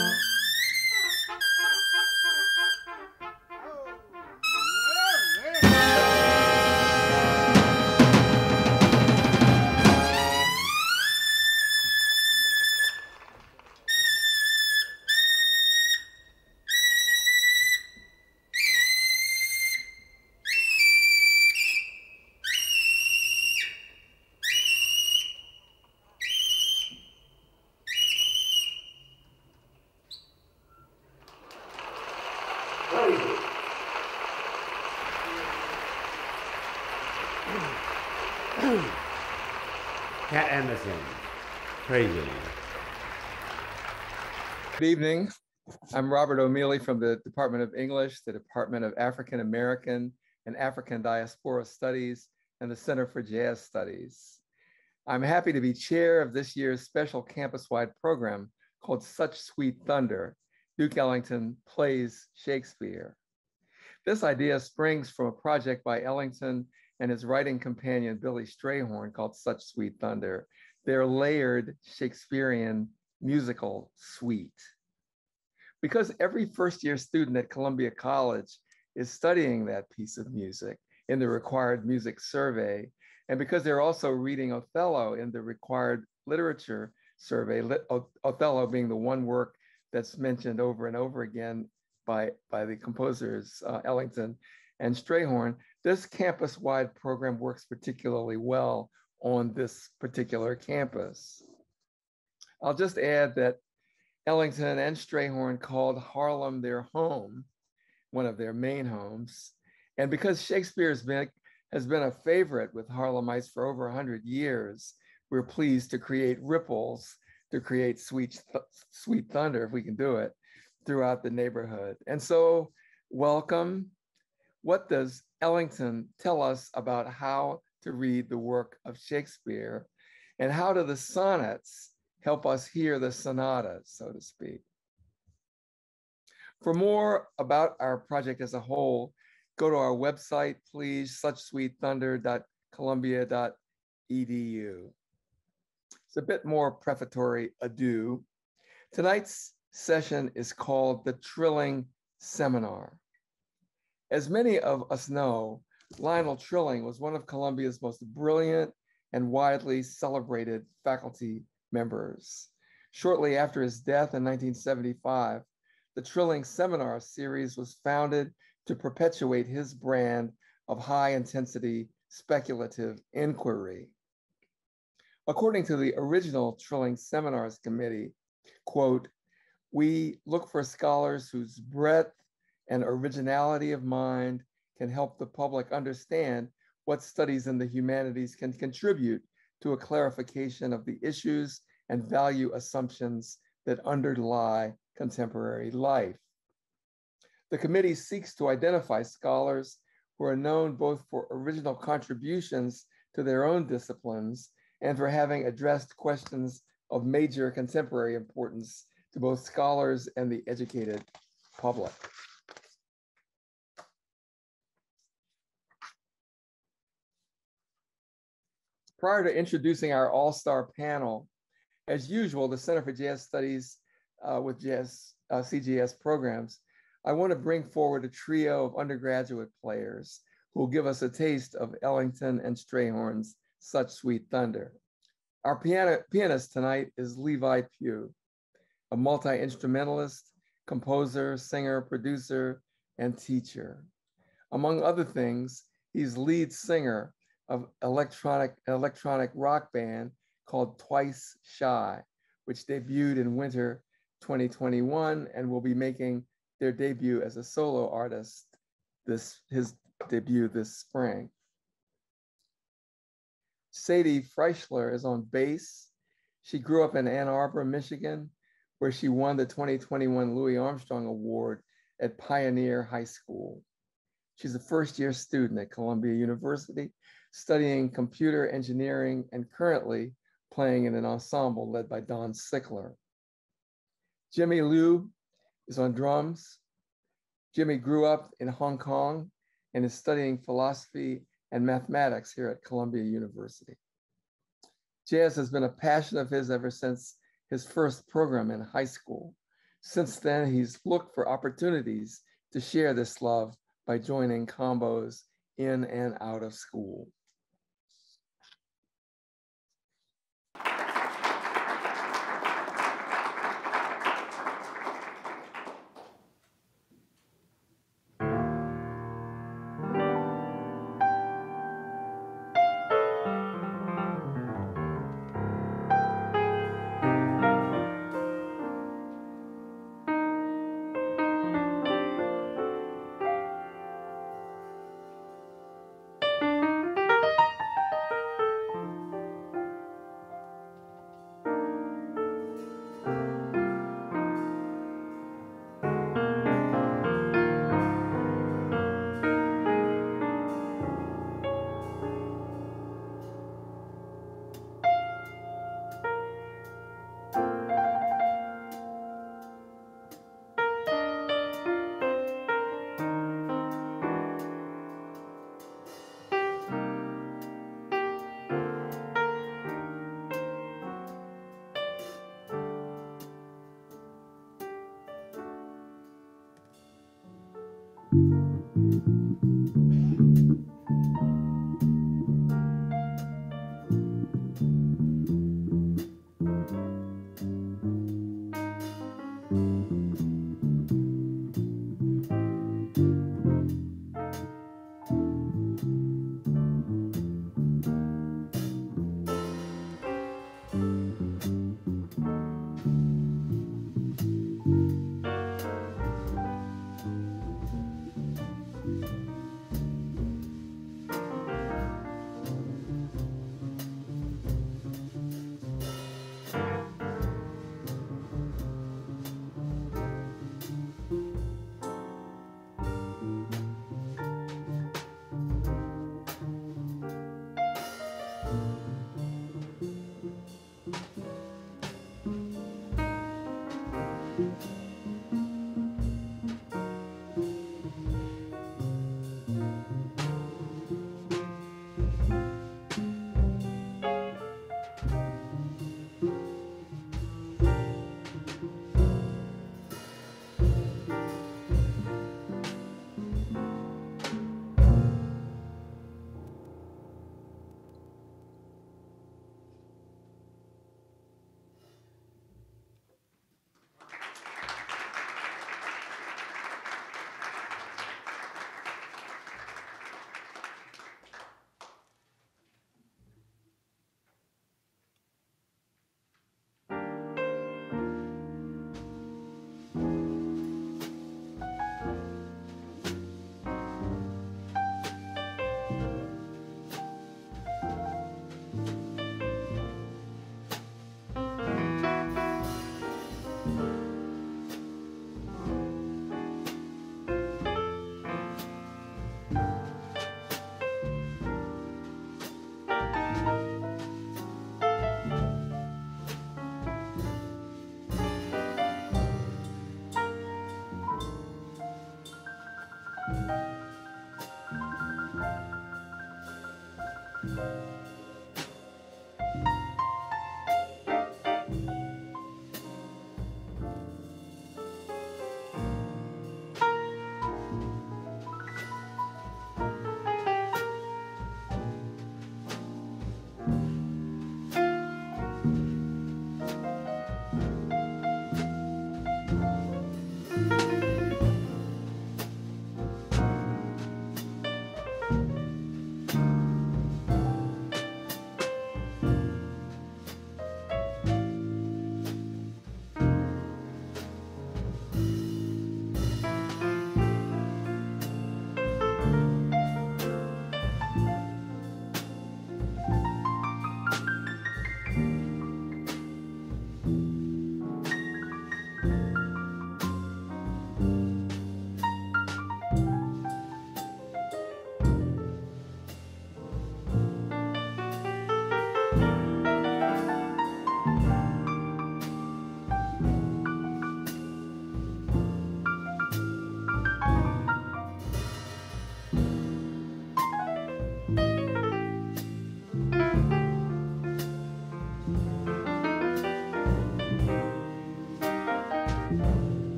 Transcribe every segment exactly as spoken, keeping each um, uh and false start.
Cat Emerson, crazy. Good evening. I'm Robert O'Mealy from the Department of English, the Department of African American and African Diaspora Studies, and the Center for Jazz Studies. I'm happy to be chair of this year's special campus-wide program called Such Sweet Thunder, Duke Ellington Plays Shakespeare. This idea springs from a project by Ellington and his writing companion, Billy Strayhorn, called Such Sweet Thunder, their layered Shakespearean musical suite. Because every first-year student at Columbia College is studying that piece of music in the required music survey, and because they're also reading Othello in the required literature survey, Othello being the one work that's mentioned over and over again by, by the composers uh, Ellington and Strayhorn, this campus-wide program works particularly well on this particular campus. I'll just add that Ellington and Strayhorn called Harlem their home, one of their main homes. And because Shakespeare has been, has been a favorite with Harlemites for over one hundred years, we're pleased to create ripples, to create sweet, sweet thunder, if we can do it, throughout the neighborhood. And so, welcome. What does Ellington tell us about how to read the work of Shakespeare? And how do the sonnets help us hear the sonatas, so to speak? For more about our project as a whole, go to our website, please, such sweet thunder dot columbia dot e d u. It's a bit more prefatory ado. Tonight's session is called the Trilling Seminar. As many of us know, Lionel Trilling was one of Columbia's most brilliant and widely celebrated faculty members. Shortly after his death in nineteen seventy-five, the Trilling Seminar series was founded to perpetuate his brand of high-intensity speculative inquiry. According to the original Trilling Seminars Committee, quote, "We look for scholars whose breadth and originality of mind can help the public understand what studies in the humanities can contribute to a clarification of the issues and value assumptions that underlie contemporary life." The committee seeks to identify scholars who are known both for original contributions to their own disciplines and for having addressed questions of major contemporary importance to both scholars and the educated public. Prior to introducing our all-star panel, as usual, the Center for Jazz Studies uh, with Jazz uh, C G S programs, I want to bring forward a trio of undergraduate players who will give us a taste of Ellington and Strayhorn's Such Sweet Thunder. Our piano, pianist tonight is Levi Pugh, a multi-instrumentalist, composer, singer, producer, and teacher. Among other things, he's lead singer of electronic electronic rock band called Twice Shy, which debuted in winter twenty twenty-one and will be making their debut as a solo artist, this his debut this spring. Sadie Freischler is on bass. She grew up in Ann Arbor, Michigan, where she won the twenty twenty-one Louis Armstrong Award at Pioneer High School. She's a first-year student at Columbia University, studying computer engineering and currently playing in an ensemble led by Don Sickler. Jimmy Liu is on drums. Jimmy grew up in Hong Kong and is studying philosophy and mathematics here at Columbia University. Jazz has been a passion of his ever since his first program in high school. Since then, he's looked for opportunities to share this love by joining combos in and out of school.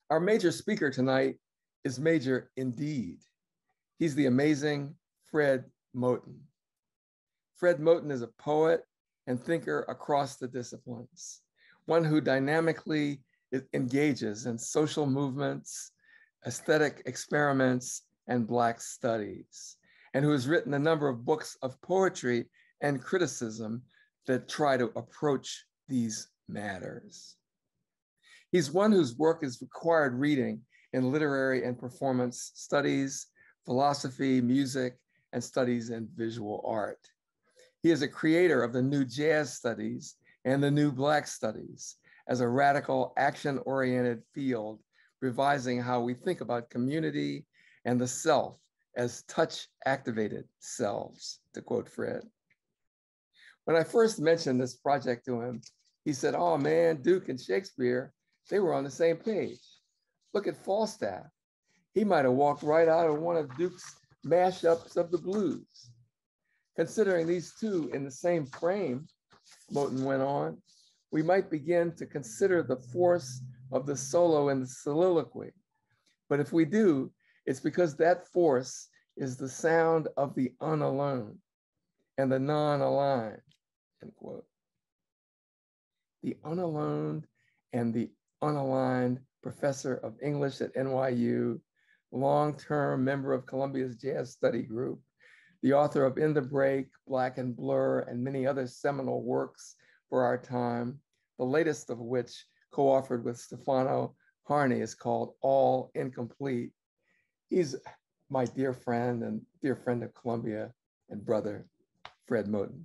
Our major speaker tonight is major indeed. He's the amazing Fred Moten. Fred Moten is a poet and thinker across the disciplines, one who dynamically engages in social movements, aesthetic experiments, and Black studies, and who has written a number of books of poetry and criticism that try to approach these matters. He's one whose work is required reading in literary and performance studies, philosophy, music, and studies in visual art. He is a creator of the new jazz studies and the new Black studies as a radical action-oriented field, revising how we think about community and the self as touch-activated selves, to quote Fred. When I first mentioned this project to him, he said, oh man, Duke and Shakespeare, they were on the same page. Look at Falstaff. He might have walked right out of one of Duke's mashups of the blues. Considering these two in the same frame, Moten went on, we might begin to consider the force of the solo in the soliloquy. But if we do, it's because that force is the sound of the unalone and the non-aligned, end quote. The unalone and the unaligned professor of English at N Y U, long-term member of Columbia's Jazz Study Group, the author of In the Break, Black and Blur, and many other seminal works for our time, the latest of which, co-authored with Stefano Harney, is called All Incomplete. He's my dear friend and dear friend of Columbia and brother, Fred Moten.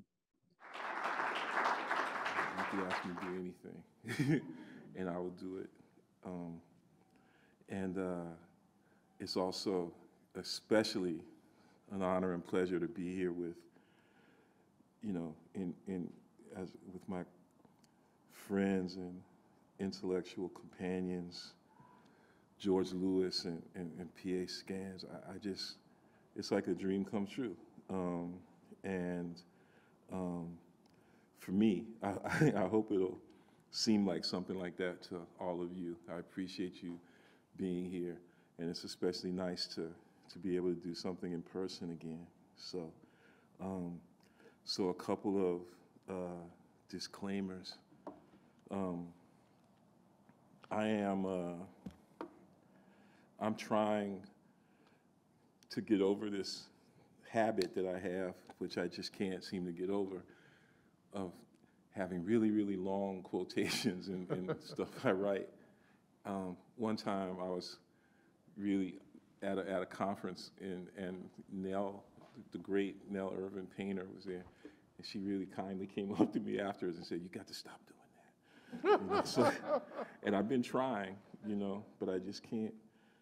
You can ask me to do anything, and I will do it. Um, and uh, it's also especially an honor and pleasure to be here with, you know, in in as with my friends and intellectual companions, George Lewis and, and, and P A Scans. I, I just, it's like a dream come true. Um, and um, for me, I, I, I hope it'll seem like something like that to all of you. I appreciate you being here, and it's especially nice to, to be able to do something in person again. So, um, so a couple of uh, disclaimers. Um, I am, uh, I'm trying to get over this habit that I have, which I just can't seem to get over, of having really, really long quotations and, and stuff I write. Um, one time I was really at a, at a conference and, and Nell, the great Nell Irvin Painter was there, and she really kindly came up to me afterwards and said, "You got to stop doing that." You know, so, and I've been trying, you know, but I just can't.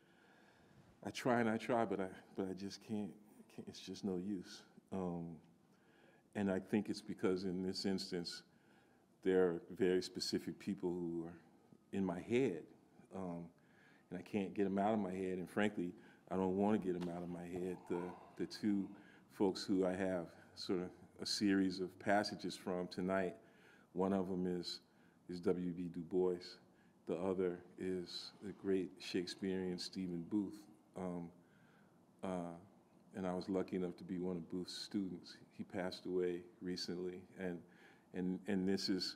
I try and I try, but I but I just can't. can't it's just no use. Um, and I think it's because in this instance, there are very specific people who are in my head, um, and I can't get them out of my head. And frankly, I don't want to get them out of my head. The the two folks who I have sort of a series of passages from tonight, one of them is is W B Du Bois. The other is the great Shakespearean Stephen Booth. Um, uh, and I was lucky enough to be one of Booth's students. He passed away recently, and and and this is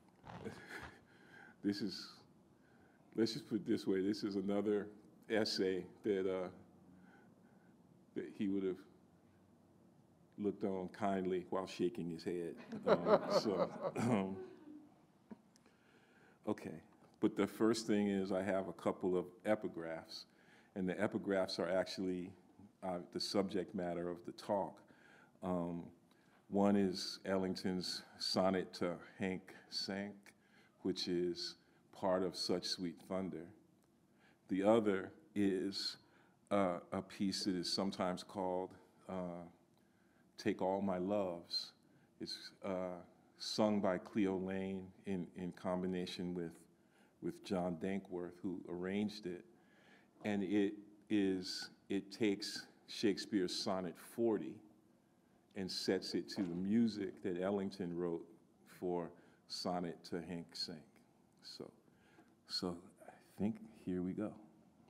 this is let's just put it this way. This is another essay that uh, that he would have looked on kindly while shaking his head. Um, so, um, okay. But the first thing is I have a couple of epigraphs, and the epigraphs are actually uh, the subject matter of the talk. Um, one is Ellington's sonnet to Cinq, which is part of Such Sweet Thunder. The other is uh, a piece that is sometimes called uh, Take All My Loves. It's uh, sung by Cleo Lane in, in combination with with John Dankworth, who arranged it. And it is, it takes Shakespeare's Sonnet forty and sets it to the music that Ellington wrote for Sonnet to Cinq. So, so think here we go.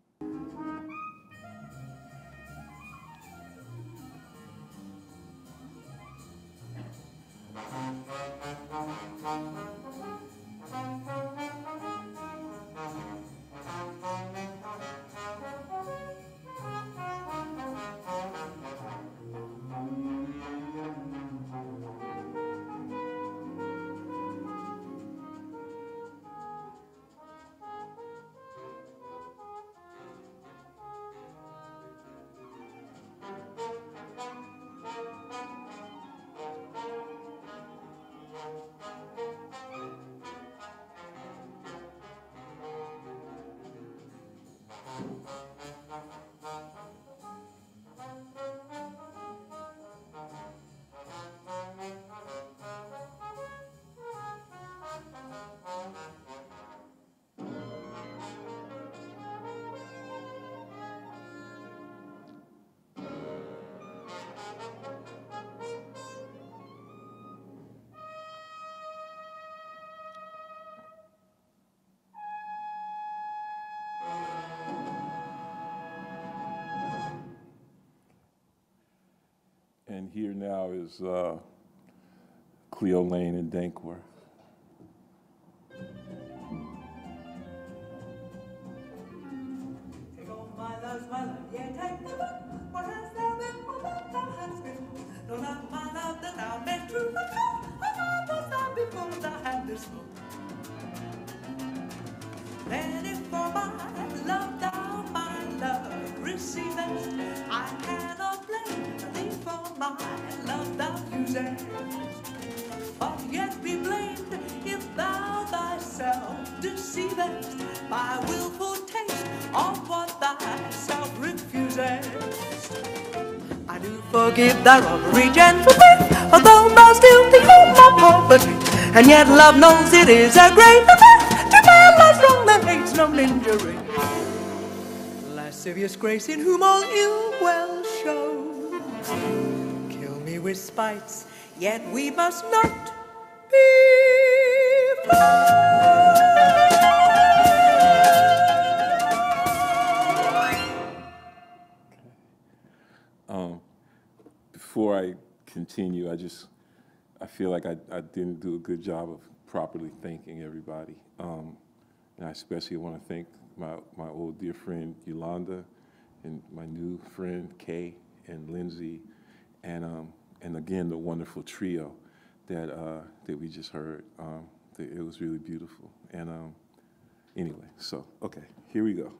And here now is uh, Cleo Lane and Dankworth. Take all my loves, my love, yeah, take the love. What hast thou been, what thou hast been? No, not my love that thou made true, but how, how was thou before thou had this hope? Then if for my love thou, my love, receivest, I cannot blame thee for my love thou usest. But yet be blamed if thou thyself deceivest by willful taste of what thyself refusest. I do forgive thy robbery, gentle faith, although thou still behold my poverty, and yet love knows it is a great offense to bear less wrong than hates known injury. Lascivious grace in whom all ill well shows, kill me with spites, yet we must not be foes. Um, before I continue, I just, I feel like I, I didn't do a good job of properly thanking everybody. Um, and I especially want to thank my, my old dear friend Yolanda and my new friend Kay and Lindsay, and, um, and again, the wonderful trio that, uh, that we just heard. Um, it was really beautiful. And um, anyway, so, okay, here we go.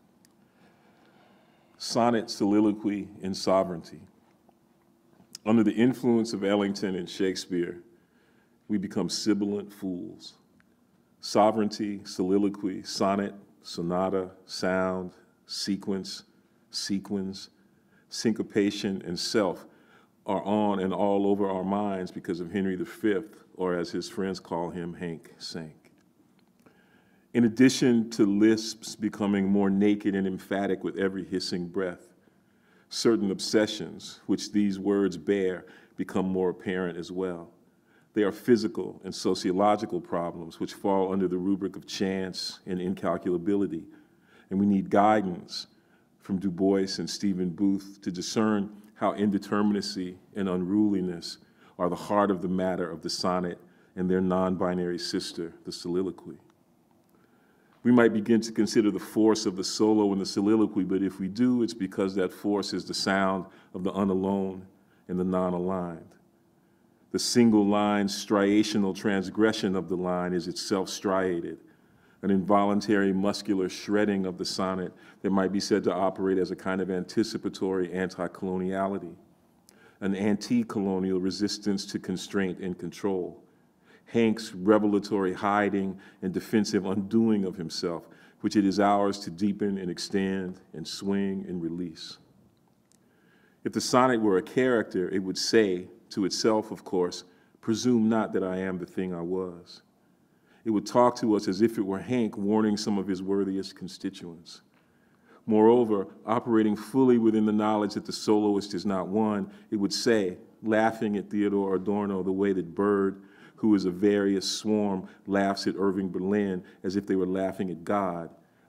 Sonnet, Soliloquy, Insovereignty. Under the influence of Ellington and Shakespeare, we become sibilant fools. Sovereignty, soliloquy, sonnet, sonata, sound, sequence, sequins, syncopation, and self are on and all over our minds because of Henry the Fifth, or as his friends call him, Hank Cinq. In addition to lisps becoming more naked and emphatic with every hissing breath, certain obsessions, which these words bear, become more apparent as well. They are physical and sociological problems which fall under the rubric of chance and incalculability, and we need guidance from Du Bois and Stephen Booth to discern how indeterminacy and unruliness are the heart of the matter of the sonnet and their non-binary sister, the soliloquy. We might begin to consider the force of the solo in the soliloquy, but if we do, it's because that force is the sound of the unalone and the non-aligned. The single line striational transgression of the line is itself striated, an involuntary muscular shredding of the sonnet that might be said to operate as a kind of anticipatory anti-coloniality, an anti-colonial resistance to constraint and control. Hank's revelatory hiding and defensive undoing of himself, which it is ours to deepen and extend and swing and release. If the sonnet were a character, it would say, to itself, of course, presume not that I am the thing I was. It would talk to us as if it were Hank warning some of his worthiest constituents. Moreover, operating fully within the knowledge that the soloist is not one, it would say, laughing at Theodore Adorno the way that Bird, who is a various swarm, laughs at Irving Berlin as if they were laughing at God,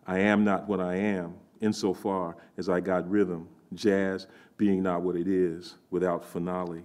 I am not what I am, insofar as I got rhythm, jazz being not what it is without finale.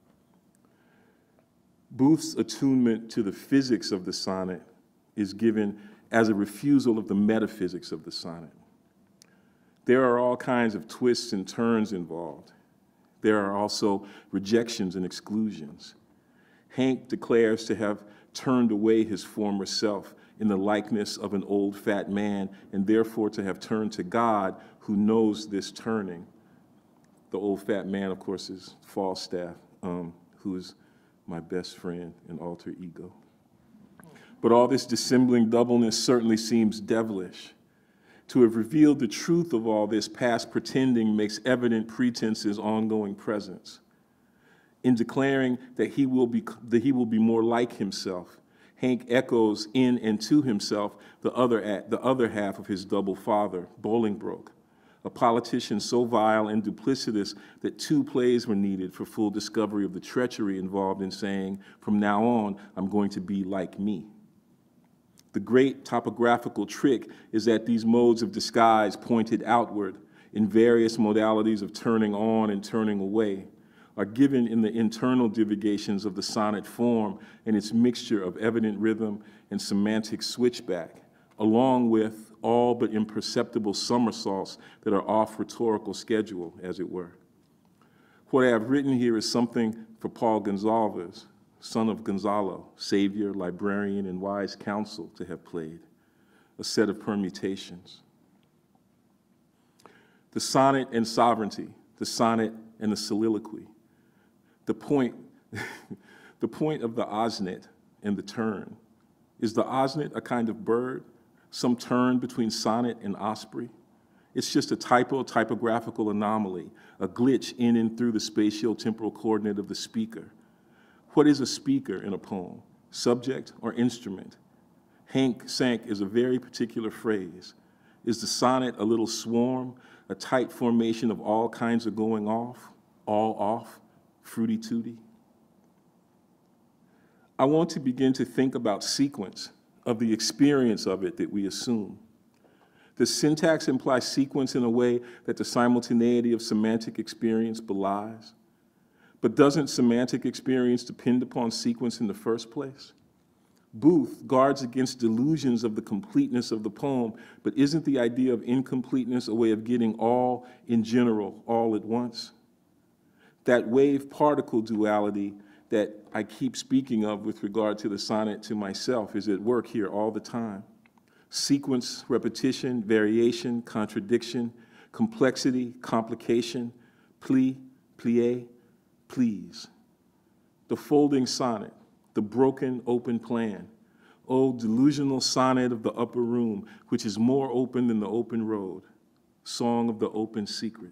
Booth's attunement to the physics of the sonnet is given as a refusal of the metaphysics of the sonnet. There are all kinds of twists and turns involved. There are also rejections and exclusions. Hank declares to have turned away his former self in the likeness of an old fat man, and therefore to have turned to God, who knows this turning. The old fat man, of course, is Falstaff, um, who is my best friend and alter ego. But all this dissembling doubleness certainly seems devilish. To have revealed the truth of all this past pretending makes evident pretense's ongoing presence. In declaring that he will be, that he will be more like himself, Hank echoes in and to himself the other, the other half of his double father, Bolingbroke, a politician so vile and duplicitous that two plays were needed for full discovery of the treachery involved in saying, from now on, I'm going to be like me. The great topographical trick is that these modes of disguise pointed outward in various modalities of turning on and turning away are given in the internal divagations of the sonnet form and its mixture of evident rhythm and semantic switchback, along with all but imperceptible somersaults that are off rhetorical schedule, as it were. What I have written here is something for Paul Gonsalves, son of Gonzalo, savior, librarian, and wise counsel, to have played, a set of permutations. The sonnet and sovereignty, the sonnet and the soliloquy. The point, the point of the osnet and the turn. Is the osnet a kind of bird, some turn between sonnet and osprey? It's just a typo, typographical anomaly, a glitch in and through the spatio-temporal coordinate of the speaker. What is a speaker in a poem, subject or instrument? Hank sank is a very particular phrase. Is the sonnet a little swarm, a tight formation of all kinds of going off, all off, fruity tooty? I want to begin to think about sequence, of the experience of it that we assume. Does syntax imply sequence in a way that the simultaneity of semantic experience belies? But doesn't semantic experience depend upon sequence in the first place? Booth guards against delusions of the completeness of the poem, but isn't the idea of incompleteness a way of getting all in general, all at once? That wave-particle duality that I keep speaking of with regard to the sonnet to myself is at work here all the time. Sequence, repetition, variation, contradiction, complexity, complication, pli, plie, please. The folding sonnet, the broken open plan. Oh, delusional sonnet of the upper room, which is more open than the open road. Song of the open secret.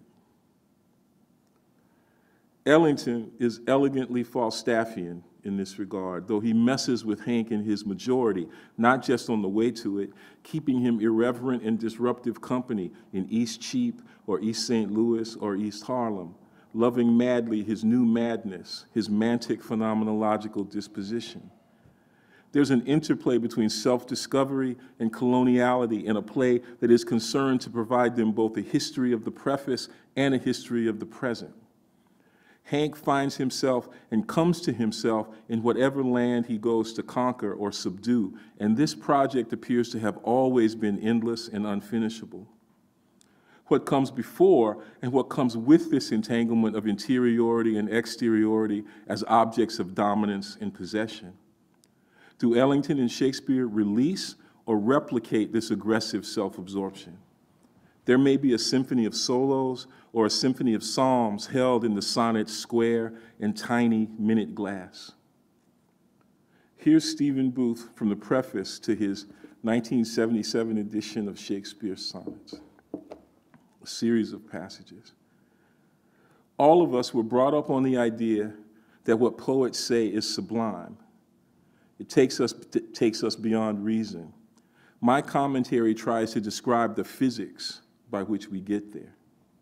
Ellington is elegantly Falstaffian in this regard, though he messes with Hank in his majority, not just on the way to it, keeping him irreverent and disruptive company in East Cheap or East Saint Louis or East Harlem, loving madly his new madness, his mantic phenomenological disposition. There's an interplay between self-discovery and coloniality in a play that is concerned to provide them both a history of the preface and a history of the present. Hank finds himself and comes to himself in whatever land he goes to conquer or subdue, and this project appears to have always been endless and unfinishable. What comes before and what comes with this entanglement of interiority and exteriority as objects of dominance and possession? Do Ellington and Shakespeare release or replicate this aggressive self-absorption? There may be a symphony of solos or a symphony of psalms held in the sonnet's square and tiny minute glass. Here's Stephen Booth from the preface to his nineteen seventy-seven edition of Shakespeare's sonnets, a series of passages. All of us were brought up on the idea that what poets say is sublime. It takes us, it takes us beyond reason. My commentary tries to describe the physics by which we get there.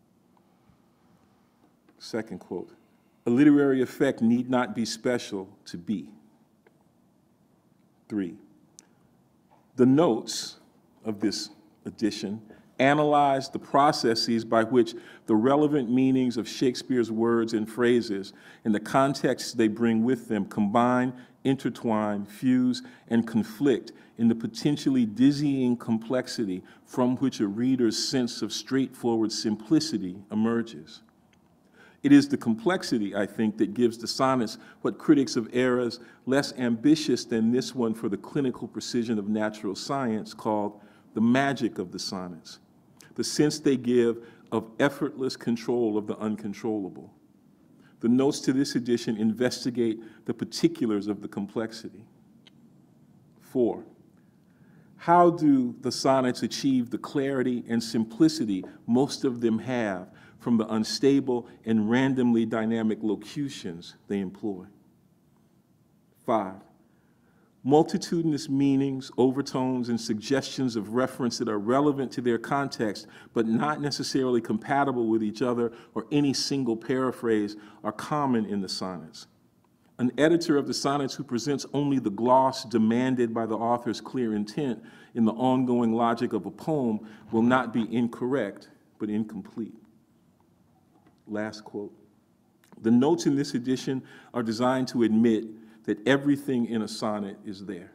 Second quote, a literary effect need not be special to be. Three, the notes of this edition, analyzed the processes by which the relevant meanings of Shakespeare's words and phrases and the contexts they bring with them combine, intertwine, fuse, and conflict in the potentially dizzying complexity from which a reader's sense of straightforward simplicity emerges. It is the complexity, I think, that gives the sonnets what critics of eras less ambitious than this one for the clinical precision of natural science called the magic of the sonnets, the sense they give of effortless control of the uncontrollable. The notes to this edition investigate the particulars of the complexity. Four, how do the sonnets achieve the clarity and simplicity most of them have from the unstable and randomly dynamic locutions they employ? Five, multitudinous meanings, overtones, and suggestions of reference that are relevant to their context, but not necessarily compatible with each other or any single paraphrase, are common in the sonnets. An editor of the sonnets who presents only the gloss demanded by the author's clear intent in the ongoing logic of a poem will not be incorrect, but incomplete. Last quote. The notes in this edition are designed to admit that everything in a sonnet is there.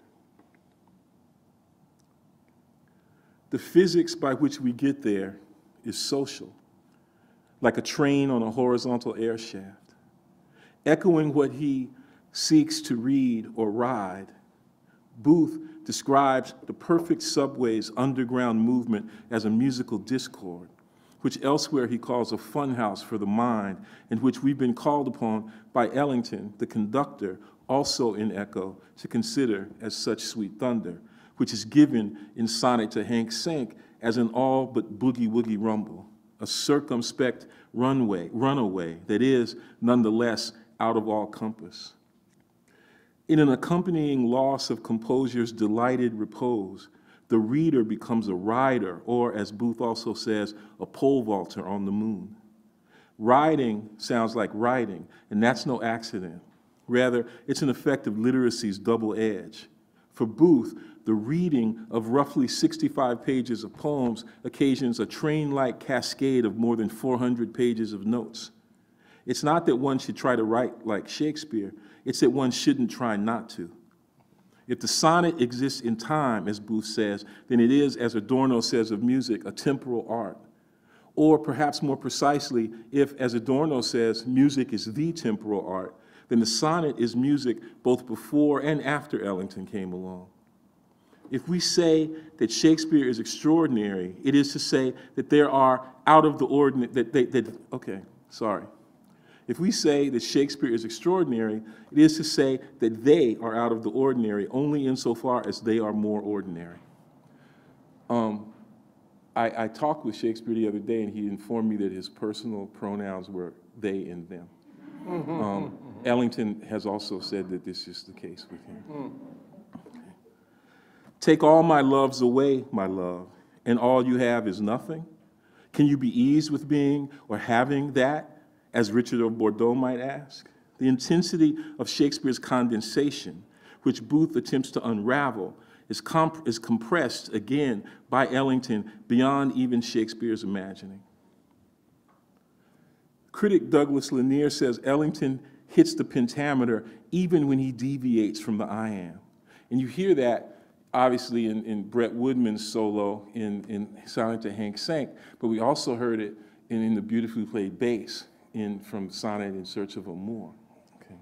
The physics by which we get there is social, like a train on a horizontal air shaft. Echoing what he seeks to read or ride, Booth describes the perfect subway's underground movement as a musical discord, which elsewhere he calls a funhouse for the mind, and which we've been called upon by Ellington, the conductor, also in Echo, to consider as such sweet thunder, which is given in Sonnet to Hank Cinq as an all but boogie-woogie rumble, a circumspect runway, runaway that is, nonetheless, out of all compass. In an accompanying loss of composure's delighted repose, the reader becomes a rider, or as Booth also says, a pole vaulter on the moon. Riding sounds like writing, and that's no accident. Rather, it's an effect of literacy's double edge. For Booth, the reading of roughly sixty-five pages of poems occasions a train-like cascade of more than four hundred pages of notes. It's not that one should try to write like Shakespeare, it's that one shouldn't try not to. If the sonnet exists in time, as Booth says, then it is, as Adorno says of music, a temporal art. Or perhaps more precisely, if, as Adorno says, music is the temporal art, then the sonnet is music both before and after Ellington came along. If we say that Shakespeare is extraordinary, it is to say that there are out of the ordinary, that they, that, okay, sorry. If we say that Shakespeare is extraordinary, it is to say that they are out of the ordinary only insofar as they are more ordinary. Um, I, I talked with Shakespeare the other day, and he informed me that his personal pronouns were they and them. Um, Ellington has also said that this is the case with him. Okay. Take all my loves away, my love, and all you have is nothing? Can you be eased with being or having that, as Richard of Bordeaux might ask? The intensity of Shakespeare's condensation, which Booth attempts to unravel, is, comp is compressed again by Ellington beyond even Shakespeare's imagining. Critic Douglas Lanier says Ellington hits the pentameter even when he deviates from the I am. And you hear that obviously in, in Brett Woodman's solo in, in Sonnet to Hank Cinq, but we also heard it in, in the beautifully played bass in, from Sonnet in Search of Amour. Okay.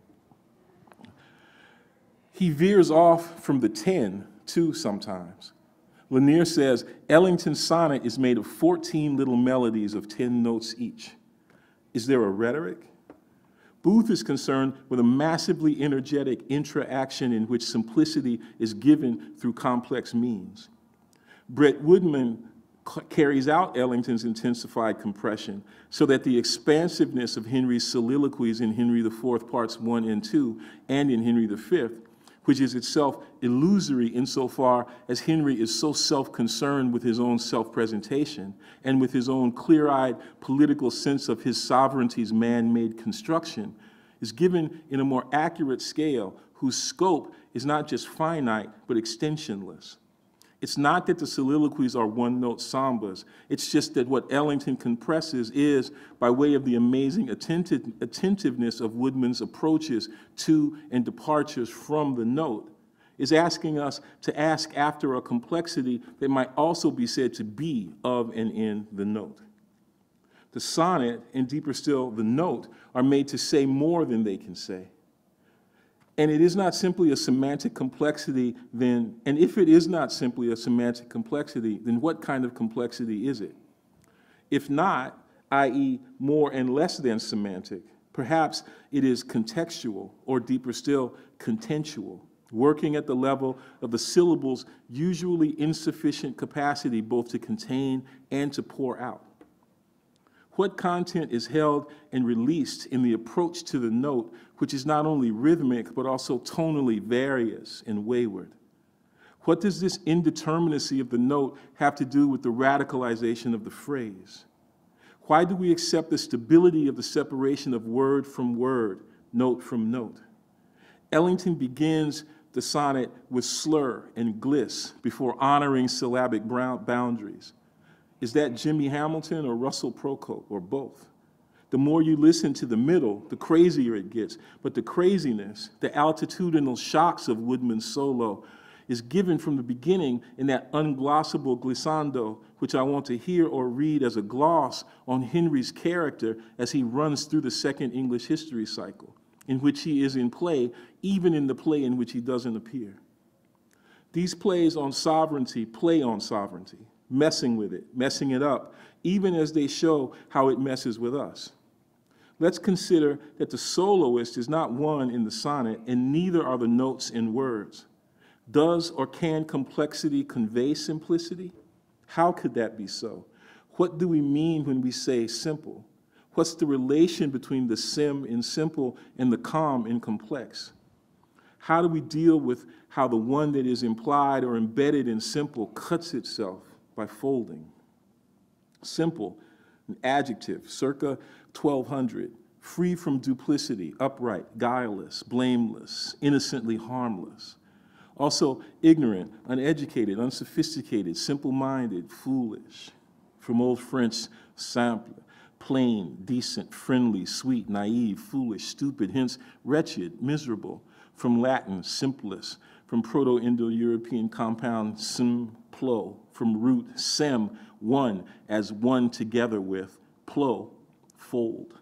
He veers off from the ten, too, sometimes. Lanier says Ellington's sonnet is made of fourteen little melodies of ten notes each. Is there a rhetoric? Booth is concerned with a massively energetic intra-action in which simplicity is given through complex means. Brett Woodman carries out Ellington's intensified compression so that the expansiveness of Henry's soliloquies in Henry the Fourth, parts one and two, and in Henry the Fifth, which is itself illusory insofar as Henry is so self-concerned with his own self-presentation and with his own clear-eyed political sense of his sovereignty's man-made construction, is given in a more accurate scale whose scope is not just finite but extensionless. It's not that the soliloquies are one-note sambas. It's just that what Ellington compresses is, by way of the amazing attentive, attentiveness of Woodman's approaches to and departures from the note, is asking us to ask after a complexity that might also be said to be of and in the note. The sonnet, and deeper still, the note, are made to say more than they can say. And it is not simply a semantic complexity, then, and if it is not simply a semantic complexity, then what kind of complexity is it? If not, that is more and less than semantic, perhaps it is contextual, or deeper still, contentual, working at the level of the syllable's usually insufficient capacity both to contain and to pour out. What content is held and released in the approach to the note, which is not only rhythmic, but also tonally various and wayward? What does this indeterminacy of the note have to do with the radicalization of the phrase? Why do we accept the stability of the separation of word from word, note from note? Ellington begins the sonnet with slur and gliss before honoring syllabic boundaries. Is that Jimmy Hamilton or Russell Procope, or both? The more you listen to the middle, the crazier it gets. But the craziness, the altitudinal shocks of Woodman's solo, is given from the beginning in that unglossable glissando, which I want to hear or read as a gloss on Henry's character as he runs through the second English history cycle, in which he is in play, even in the play in which he doesn't appear. These plays on sovereignty play on sovereignty, messing with it, messing it up, even as they show how it messes with us. Let's consider that the soloist is not one in the sonnet, and neither are the notes in words. Does or can complexity convey simplicity? How could that be so? What do we mean when we say simple? What's the relation between the sim in simple and the com in complex? How do we deal with how the one that is implied or embedded in simple cuts itself by folding? Simple, an adjective, circa twelve hundred, free from duplicity, upright, guileless, blameless, innocently harmless. Also ignorant, uneducated, unsophisticated, simple-minded, foolish. From Old French, simple, plain, decent, friendly, sweet, naive, foolish, stupid, hence wretched, miserable. From Latin, simplest. From Proto-Indo-European compound, simplo. From root, sem, one, as one together with, plo, fold.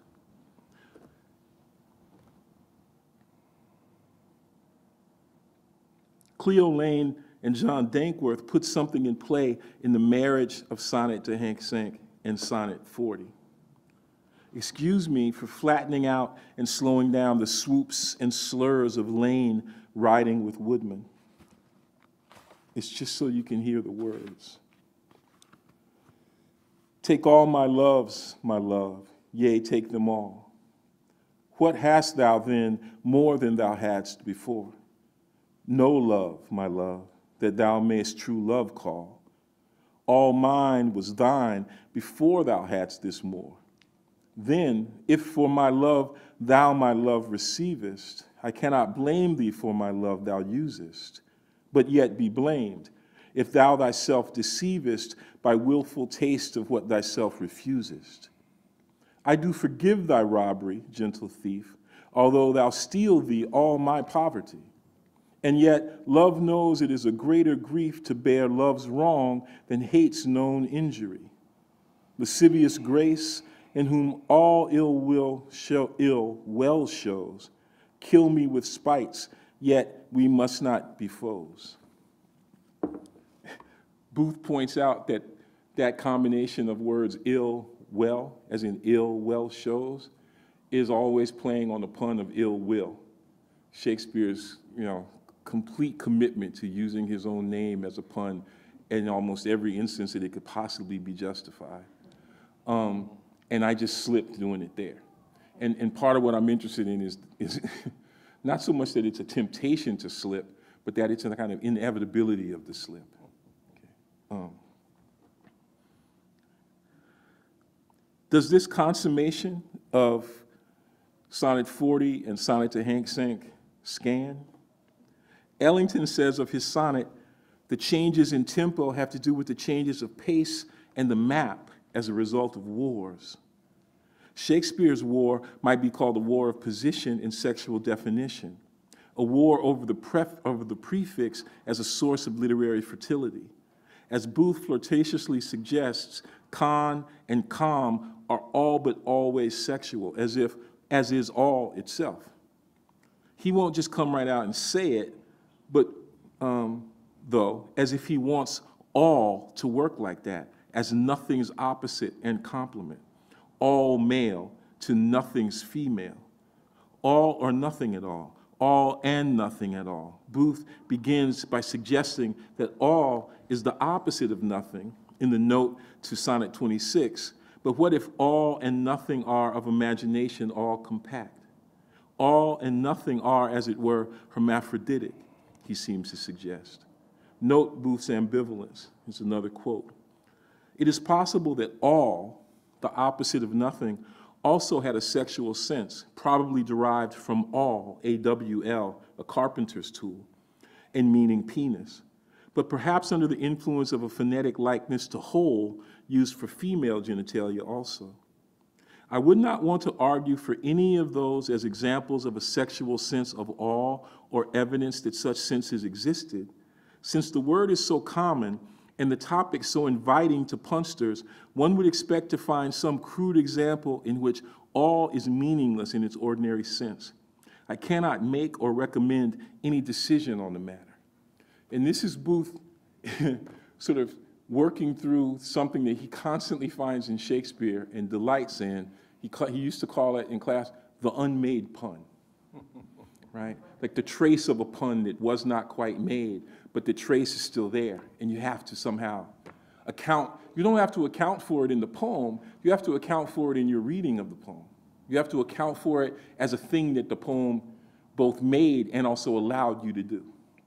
Cleo Lane and John Dankworth put something in play in the marriage of Sonnet to Hank Cinq and Sonnet forty. Excuse me for flattening out and slowing down the swoops and slurs of Lane riding with Woodman. It's just so you can hear the words. Take all my loves, my love, yea, take them all. What hast thou then more than thou hadst before? No love, my love, that thou mayst true love call. All mine was thine before thou hadst this more. Then, if for my love thou my love receivest, I cannot blame thee for my love thou usest, but yet be blamed, if thou thyself deceivest by willful taste of what thyself refusest. I do forgive thy robbery, gentle thief, although thou steal thee all my poverty. And yet love knows it is a greater grief to bear love's wrong than hate's known injury. Lascivious grace, in whom all ill will show ill well shows, kill me with spites, yet we must not be foes. Booth points out that that combination of words ill well, as in ill well shows, is always playing on the pun of ill will. Shakespeare's, you know, complete commitment to using his own name as a pun in almost every instance that it could possibly be justified. Um, and I just slipped doing it there. And, and part of what I'm interested in is, is not so much that it's a temptation to slip, but that it's a kind of inevitability of the slip. Okay. Um, does this consummation of Sonnet forty and Sonnet to Hank Cinq scan? Ellington says of his sonnet, The changes in tempo have to do with the changes of pace and the map as a result of wars. Shakespeare's war might be called a war of position and sexual definition, a war over the, pref over the prefix as a source of literary fertility. As Booth flirtatiously suggests, con and com are all but always sexual, as if, as is all itself. He won't just come right out and say it, but um, though, as if he wants all to work like that, as nothing's opposite and complement, all male to nothing's female, all or nothing at all, all and nothing at all. Booth begins by suggesting that all is the opposite of nothing in the note to Sonnet twenty-six, but what if all and nothing are of imagination all compact? All and nothing are, as it were, hermaphroditic, he seems to suggest. Note Booth's ambivalence. Here's another quote. It is possible that all, the opposite of nothing, also had a sexual sense, probably derived from awl, A W L, a carpenter's tool, and meaning penis, but perhaps under the influence of a phonetic likeness to whole used for female genitalia also. I would not want to argue for any of those as examples of a sexual sense of awe or evidence that such senses existed, since the word is so common and the topic so inviting to punsters, one would expect to find some crude example in which all is meaningless in its ordinary sense. I cannot make or recommend any decision on the matter. And this is Booth sort of working through something that he constantly finds in Shakespeare and delights in. He, he used to call it in class the unmade pun, right? Like the trace of a pun that was not quite made, but the trace is still there, and you have to somehow account. You don't have to account for it in the poem, you have to account for it in your reading of the poem. You have to account for it as a thing that the poem both made and also allowed you to do.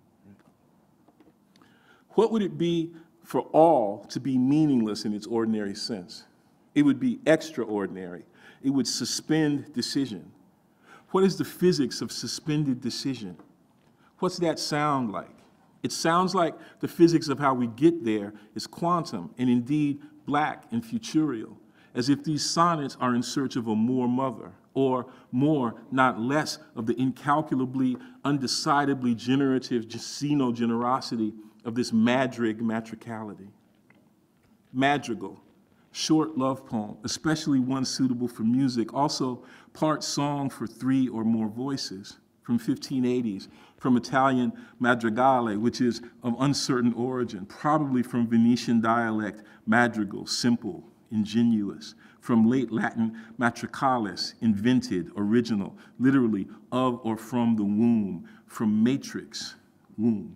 What would it be for all to be meaningless in its ordinary sense? It would be extraordinary. It would suspend decision. What is the physics of suspended decision? What's that sound like? It sounds like the physics of how we get there is quantum and indeed black and futurial, as if these sonnets are in search of a more mother, or more, not less, of the incalculably, undecidably generative xenogenerosity of this madrig matricality. Madrigal, short love poem, especially one suitable for music, also part song for three or more voices, from fifteen eighties, from Italian madrigale, which is of uncertain origin, probably from Venetian dialect madrigal, simple, ingenuous, from late Latin matricalis, invented, original, literally of or from the womb, from matrix, womb.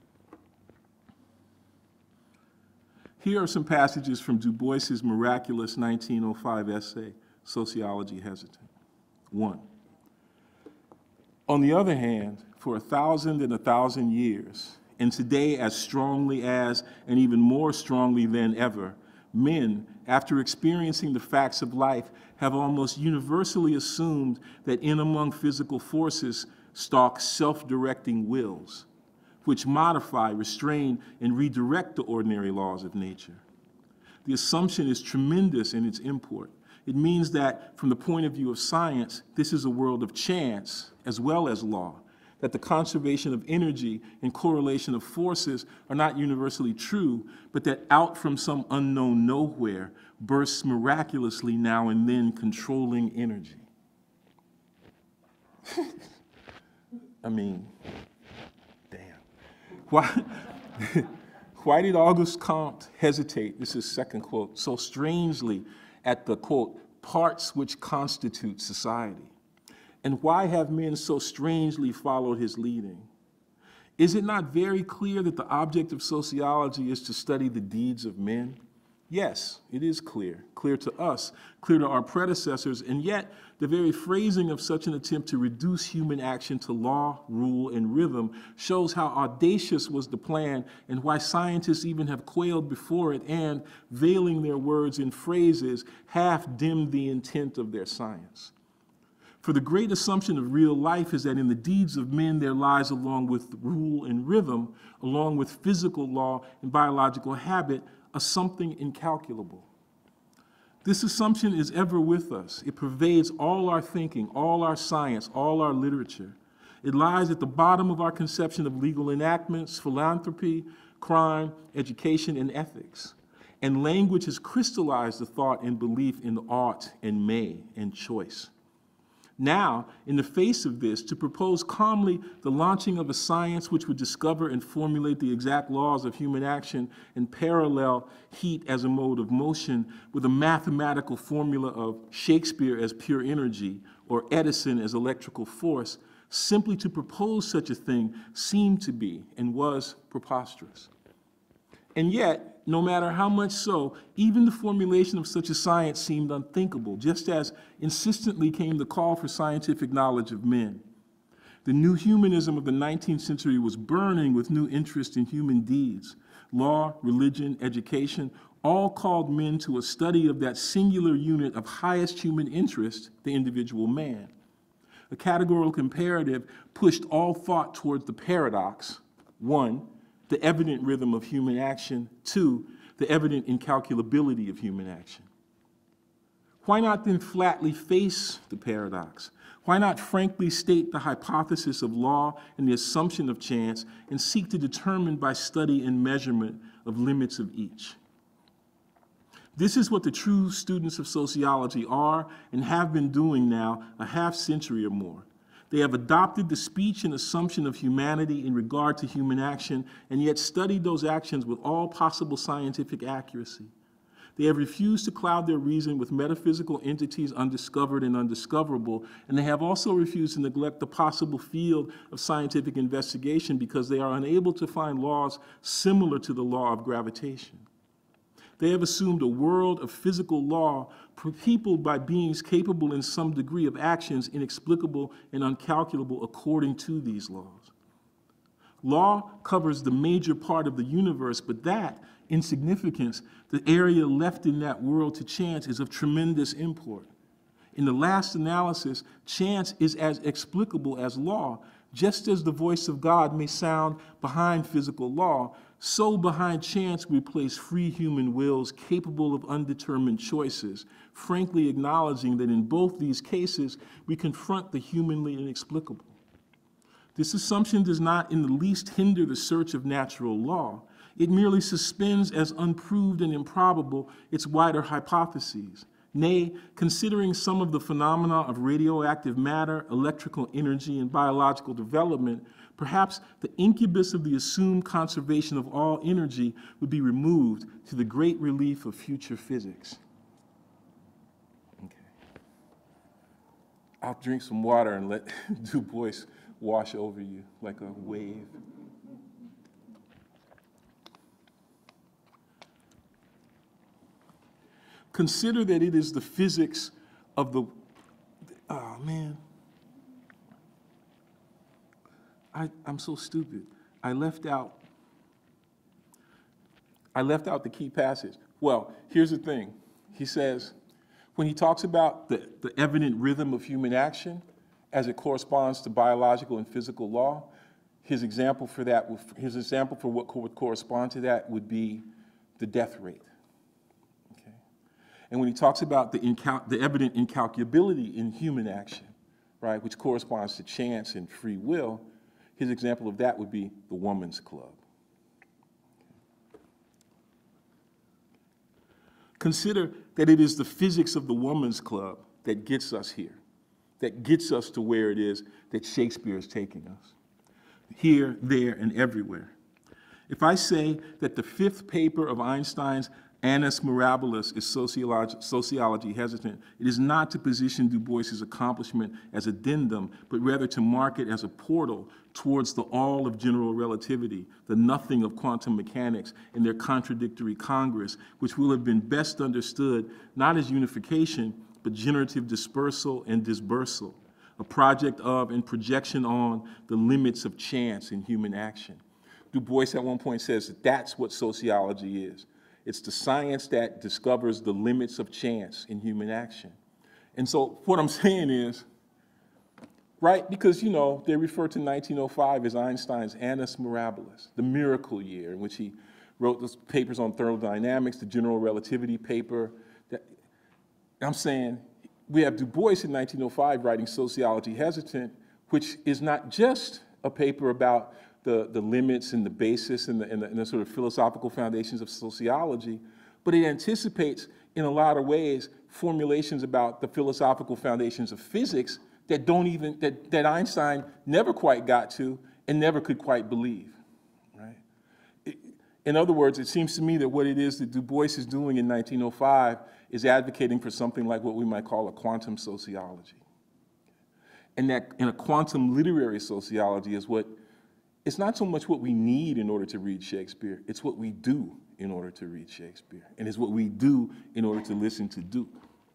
Here are some passages from Du Bois's miraculous nineteen oh five essay, Sociology Hesitant. One, on the other hand, for a thousand and a thousand years, and today as strongly as and even more strongly than ever, men, after experiencing the facts of life, have almost universally assumed that in among physical forces stalk self-directing wills, which modify, restrain, and redirect the ordinary laws of nature. The assumption is tremendous in its import. It means that, from the point of view of science, this is a world of chance as well as law, that the conservation of energy and correlation of forces are not universally true, but that out from some unknown nowhere bursts miraculously now and then controlling energy. I mean, damn. Why, why did Auguste Comte hesitate, this is second quote, so strangely at the, quote, parts which constitute society? And why have men so strangely followed his leading? Is it not very clear that the object of sociology is to study the deeds of men? Yes, it is clear, clear to us, clear to our predecessors, and yet the very phrasing of such an attempt to reduce human action to law, rule, and rhythm shows how audacious was the plan and why scientists even have quailed before it and, veiling their words in phrases, half dimmed the intent of their science. For the great assumption of real life is that in the deeds of men there lies, along with rule and rhythm, along with physical law and biological habit, a something incalculable. This assumption is ever with us. It pervades all our thinking, all our science, all our literature. It lies at the bottom of our conception of legal enactments, philanthropy, crime, education, and ethics. And language has crystallized the thought and belief in ought and may and choice. Now, in the face of this, to propose calmly the launching of a science which would discover and formulate the exact laws of human action and parallel heat as a mode of motion with a mathematical formula of Shakespeare as pure energy or Edison as electrical force, simply to propose such a thing seemed to be and was preposterous. And yet, no matter how much so, even the formulation of such a science seemed unthinkable, just as insistently came the call for scientific knowledge of men. The new humanism of the nineteenth century was burning with new interest in human deeds. Law, religion, education, all called men to a study of that singular unit of highest human interest, the individual man. A categorical imperative pushed all thought toward the paradox, one, the evident rhythm of human action, two, the evident incalculability of human action. Why not then flatly face the paradox? Why not frankly state the hypothesis of law and the assumption of chance and seek to determine by study and measurement of limits of each? This is what the true students of sociology are and have been doing now a half century or more. They have adopted the speech and assumption of humanity in regard to human action, and yet studied those actions with all possible scientific accuracy. They have refused to cloud their reason with metaphysical entities undiscovered and undiscoverable, and they have also refused to neglect the possible field of scientific investigation because they are unable to find laws similar to the law of gravitation. They have assumed a world of physical law peopled by beings capable in some degree of actions inexplicable and uncalculable according to these laws. Law covers the major part of the universe, but that, in significance, the area left in that world to chance is of tremendous import. In the last analysis, chance is as explicable as law. Just as the voice of God may sound behind physical law, so behind chance we place free human wills capable of undetermined choices, frankly acknowledging that in both these cases we confront the humanly inexplicable. This assumption does not in the least hinder the search of natural law. It merely suspends as unproved and improbable its wider hypotheses. Nay, considering some of the phenomena of radioactive matter, electrical energy, and biological development, perhaps the incubus of the assumed conservation of all energy would be removed to the great relief of future physics. Okay. I'll drink some water and let Du Bois wash over you like a wave. Consider that it is the physics of the, oh man, I, I'm so stupid. I left out, I left out the key passage. Well, here's the thing. He says, when he talks about the, the evident rhythm of human action as it corresponds to biological and physical law, his example for that, his example for what would correspond to that would be the death rate. And when he talks about the, incal the evident incalculability in human action, right, which corresponds to chance and free will, his example of that would be the woman's club. Consider that it is the physics of the woman's club that gets us here, that gets us to where it is that Shakespeare is taking us, here, there, and everywhere. If I say that the fifth paper of Einstein's Annus Mirabilis is sociology, sociology hesitant, it is not to position Du Bois's accomplishment as addendum, but rather to mark it as a portal towards the all of general relativity, the nothing of quantum mechanics and their contradictory congress, which will have been best understood not as unification, but generative dispersal and disbursal, a project of and projection on the limits of chance in human action. Du Bois at one point says that that's what sociology is. It's the science that discovers the limits of chance in human action. And so what I'm saying is, right? Because, you know, they refer to nineteen oh five as Einstein's annus mirabilis, the miracle year, in which he wrote those papers on thermodynamics, the general relativity paper. That, I'm saying we have Du Bois in nineteen oh five writing Sociology Hesitant, which is not just a paper about the, the limits and the basis and the, and, the, and the sort of philosophical foundations of sociology, but it anticipates in a lot of ways formulations about the philosophical foundations of physics that don't even, that, that Einstein never quite got to and never could quite believe, right? It, in other words, it seems to me that what it is that Du Bois is doing in nineteen oh five is advocating for something like what we might call a quantum sociology. And that in a quantum literary sociology is what, it's not so much what we need in order to read Shakespeare, it's what we do in order to read Shakespeare, and it's what we do in order to listen to Duke.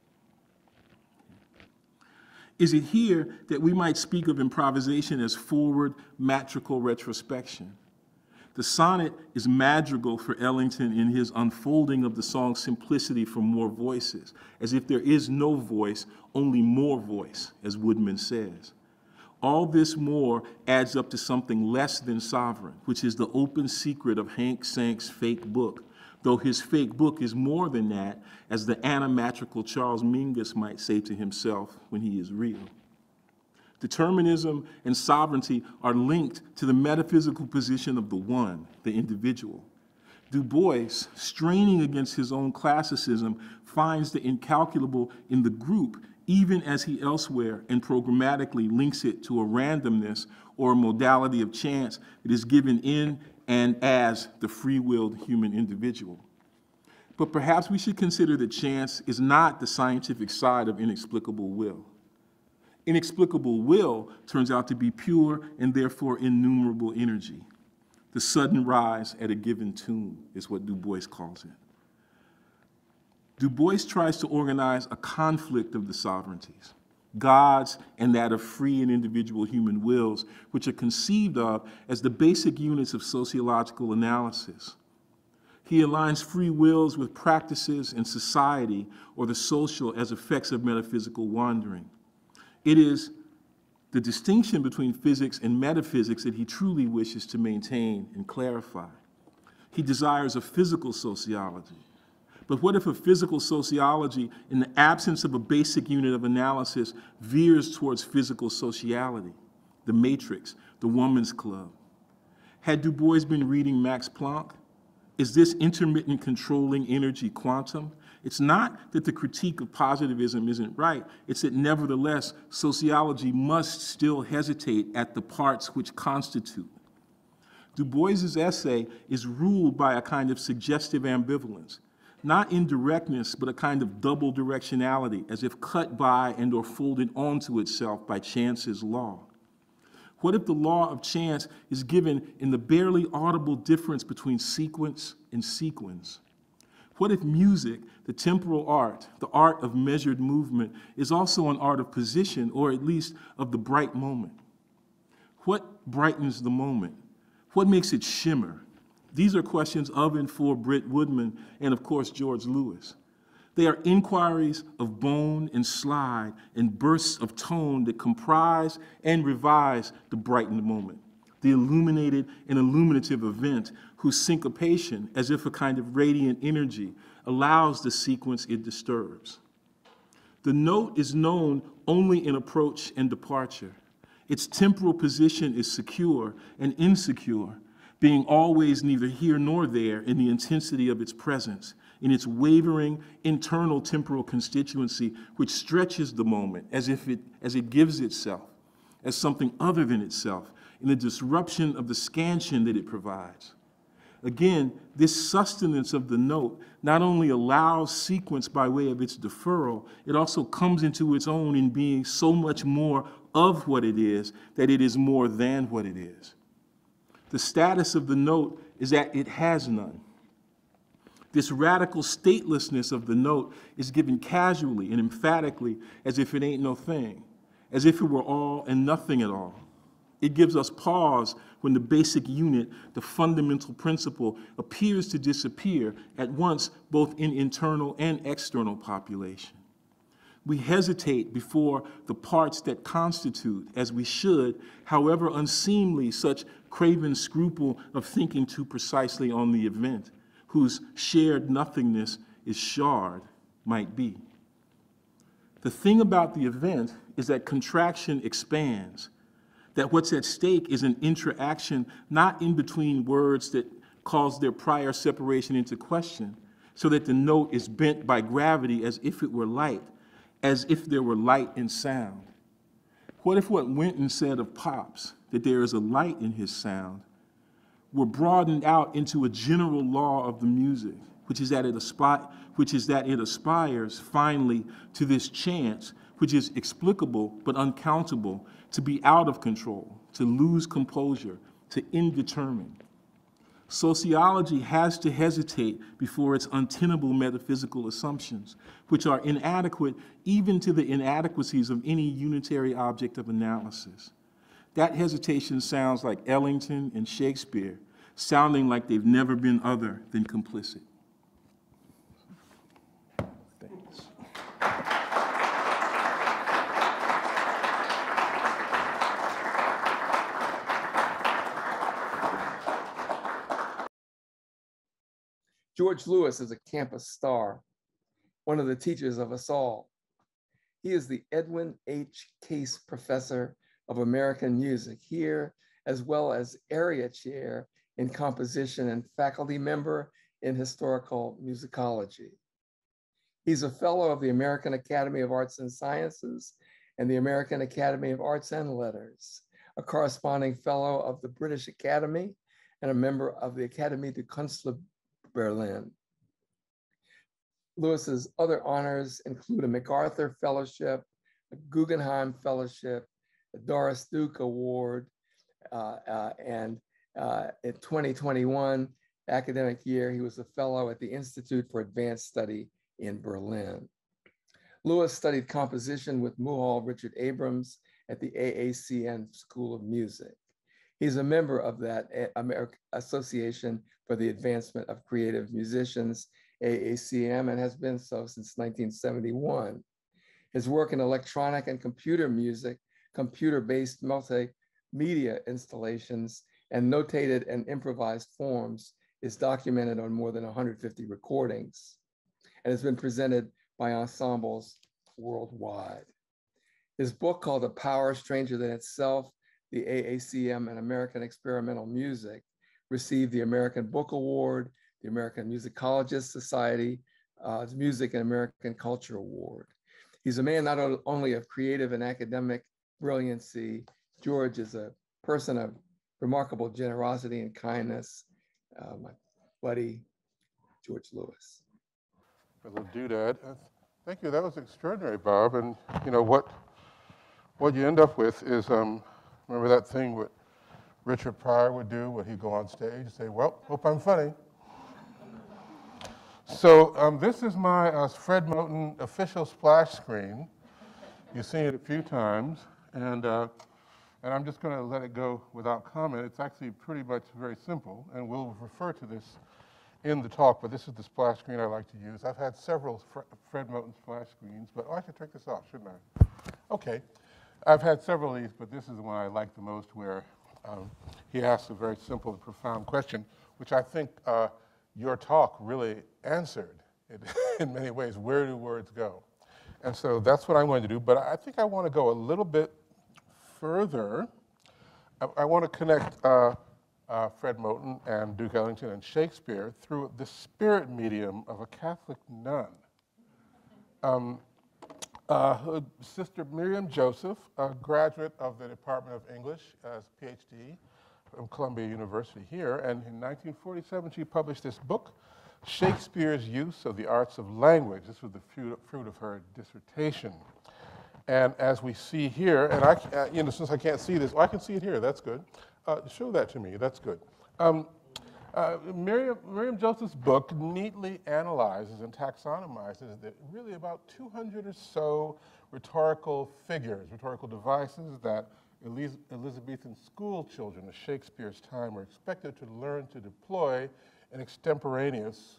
Is it here that we might speak of improvisation as forward matrical retrospection? The sonnet is madrigal for Ellington in his unfolding of the song's simplicity for more voices, as if there is no voice, only more voice, as Woodman says. All this more adds up to something less than sovereign, which is the open secret of Hank Sank's fake book, though his fake book is more than that, as the animatrical Charles Mingus might say to himself when he is real. Determinism and sovereignty are linked to the metaphysical position of the one, the individual. Du Bois, straining against his own classicism, finds the incalculable in the group, even as he elsewhere and programmatically links it to a randomness or a modality of chance that is given in and as the free-willed human individual. But perhaps we should consider that chance is not the scientific side of inexplicable will. Inexplicable will turns out to be pure and therefore innumerable energy. The sudden rise at a given tune is what Du Bois calls it. Du Bois tries to organize a conflict of the sovereignties, God's and that of free and individual human wills, which are conceived of as the basic units of sociological analysis. He aligns free wills with practices and society or the social as effects of metaphysical wandering. It is the distinction between physics and metaphysics that he truly wishes to maintain and clarify. He desires a physical sociology. But what if a physical sociology, in the absence of a basic unit of analysis, veers towards physical sociality, the matrix, the woman's club? Had Du Bois been reading Max Planck? Is this intermittent controlling energy quantum? It's not that the critique of positivism isn't right, it's that nevertheless, sociology must still hesitate at the parts which constitute. Du Bois's essay is ruled by a kind of suggestive ambivalence, not indirectness, but a kind of double directionality, as if cut by and or folded onto itself by chance's law. What if the law of chance is given in the barely audible difference between sequence and sequins? What if music, the temporal art, the art of measured movement, is also an art of position, or at least of the bright moment? What brightens the moment? What makes it shimmer? These are questions of and for Britt Woodman and, of course, George Lewis. They are inquiries of bone and slide and bursts of tone that comprise and revise the brightened moment, the illuminated and illuminative event whose syncopation, as if a kind of radiant energy, allows the sequence it disturbs. The note is known only in approach and departure. Its temporal position is secure and insecure, being always neither here nor there in the intensity of its presence, in its wavering internal temporal constituency, which stretches the moment as if it, as it gives itself, as something other than itself, in the disruption of the scansion that it provides. Again, this sustenance of the note not only allows sequence by way of its deferral, it also comes into its own in being so much more of what it is that it is more than what it is. The status of the note is that it has none. This radical statelessness of the note is given casually and emphatically as if it ain't no thing, as if it were all and nothing at all. It gives us pause when the basic unit, the fundamental principle, appears to disappear at once both in internal and external population. We hesitate before the parts that constitute, as we should, however unseemly such craven scruple of thinking too precisely on the event, whose shared nothingness is shard, might be. The thing about the event is that contraction expands, that what's at stake is an interaction not in between words that cause their prior separation into question, so that the note is bent by gravity as if it were light, as if there were light and sound. What if what Winton said of Pops, that there is a light in his sound, were broadened out into a general law of the music, which is that it, aspi- which is that it aspires finally to this chance, which is explicable but uncountable, to be out of control, to lose composure, to indeterminate. Sociology has to hesitate before its untenable metaphysical assumptions, which are inadequate even to the inadequacies of any unitary object of analysis. That hesitation sounds like Ellington and Shakespeare, sounding like they've never been other than complicit. Thanks. George Lewis is a campus star, one of the teachers of us all. He is the Edwin H. Case Professor of American Music here, as well as area chair in composition and faculty member in historical musicology. He's a fellow of the American Academy of Arts and Sciences and the American Academy of Arts and Letters, a corresponding fellow of the British Academy and a member of the Académie de Kunst Berlin. Lewis's other honors include a MacArthur Fellowship, a Guggenheim Fellowship, a Doris Duke Award, uh, uh, and uh, in twenty twenty-one academic year, he was a fellow at the Institute for Advanced Study in Berlin. Lewis studied composition with Muhal Richard Abrams at the A A C N School of Music. He's a member of that American Association for the Advancement of Creative Musicians, A A C M, and has been so since nineteen seventy-one. His work in electronic and computer music, computer-based multimedia installations, and notated and improvised forms is documented on more than one hundred fifty recordings and has been presented by ensembles worldwide. His book called A Power Stranger Than Itself, the A A C M and American Experimental Music, received the American Book Award, the American Musicologist Society, uh, Music and American Culture Award. He's a man not only of creative and academic brilliancy. George is a person of remarkable generosity and kindness. Uh, my buddy, George Lewis. For the doodad. Uh, thank you, that was extraordinary, Bob. And you know, what, what you end up with is, um, remember that thing what Richard Pryor would do when he'd go on stage and say, well, hope I'm funny. So um, this is my uh, Fred Moten official splash screen. You've seen it a few times, and, uh, and I'm just going to let it go without comment. It's actually pretty much very simple, and we'll refer to this in the talk, but this is the splash screen I like to use. I've had several Fre Fred Moten splash screens, but oh, I should take this off, shouldn't I? Okay. I've had several of these, but this is the one I like the most, where um, he asks a very simple and profound question, which I think uh, your talk really answered it in many ways. Where do words go? And so that's what I'm going to do, but I think I want to go a little bit further. I, I want to connect uh, uh, Fred Moten and Duke Ellington and Shakespeare through the spirit medium of a Catholic nun. Um, uh, Sister Miriam Joseph, a graduate of the Department of English as a PhD from Columbia University here, and in nineteen forty-seven she published this book, Shakespeare's Use of the Arts of Language. This was the fruit of her dissertation. And as we see here, and I, uh, you know, since I can't see this, oh, I can see it here, that's good. Uh, show that to me, that's good. Um, uh, Miriam, Miriam Joseph's book neatly analyzes and taxonomizes the, really about two hundred or so rhetorical figures, rhetorical devices that Eliz Elizabethan school children of Shakespeare's time were expected to learn to deploy in extemporaneous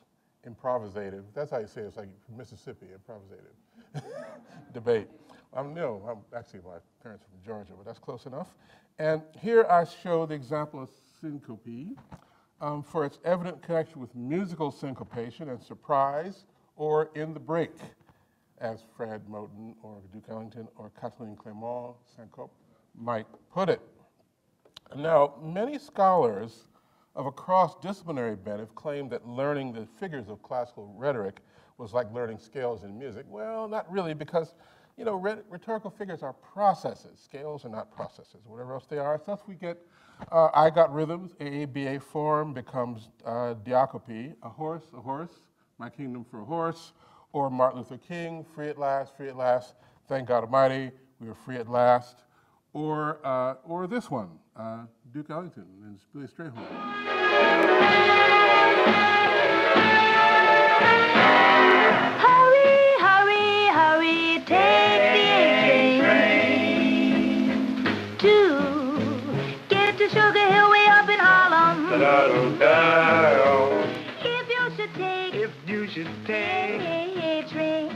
improvisative. That's how you say it. It's like Mississippi, improvisative debate. Um, no, I'm actually, my parents are from Georgia, but that's close enough. And here I show the example of syncope um, for its evident connection with musical syncopation and surprise, or in the break, as Fred Moten or Duke Ellington or Kathleen Clément syncope might put it. Now, many scholars of a cross-disciplinary bent have claimed that learning the figures of classical rhetoric was like learning scales in music. Well, not really, because you know, rhetorical figures are processes. Scales are not processes. Whatever else they are, thus we get, uh, I got rhythms, A A B A form becomes uh, diacope, a horse, a horse, my kingdom for a horse, or Martin Luther King, free at last, free at last, thank God Almighty, we were free at last, or, uh, or this one, uh, Duke Ellington and Billy Strayhorn. Hurry, hurry, hurry, take the train to get to Sugar Hill way up in Harlem. If you should take, if you should take a train,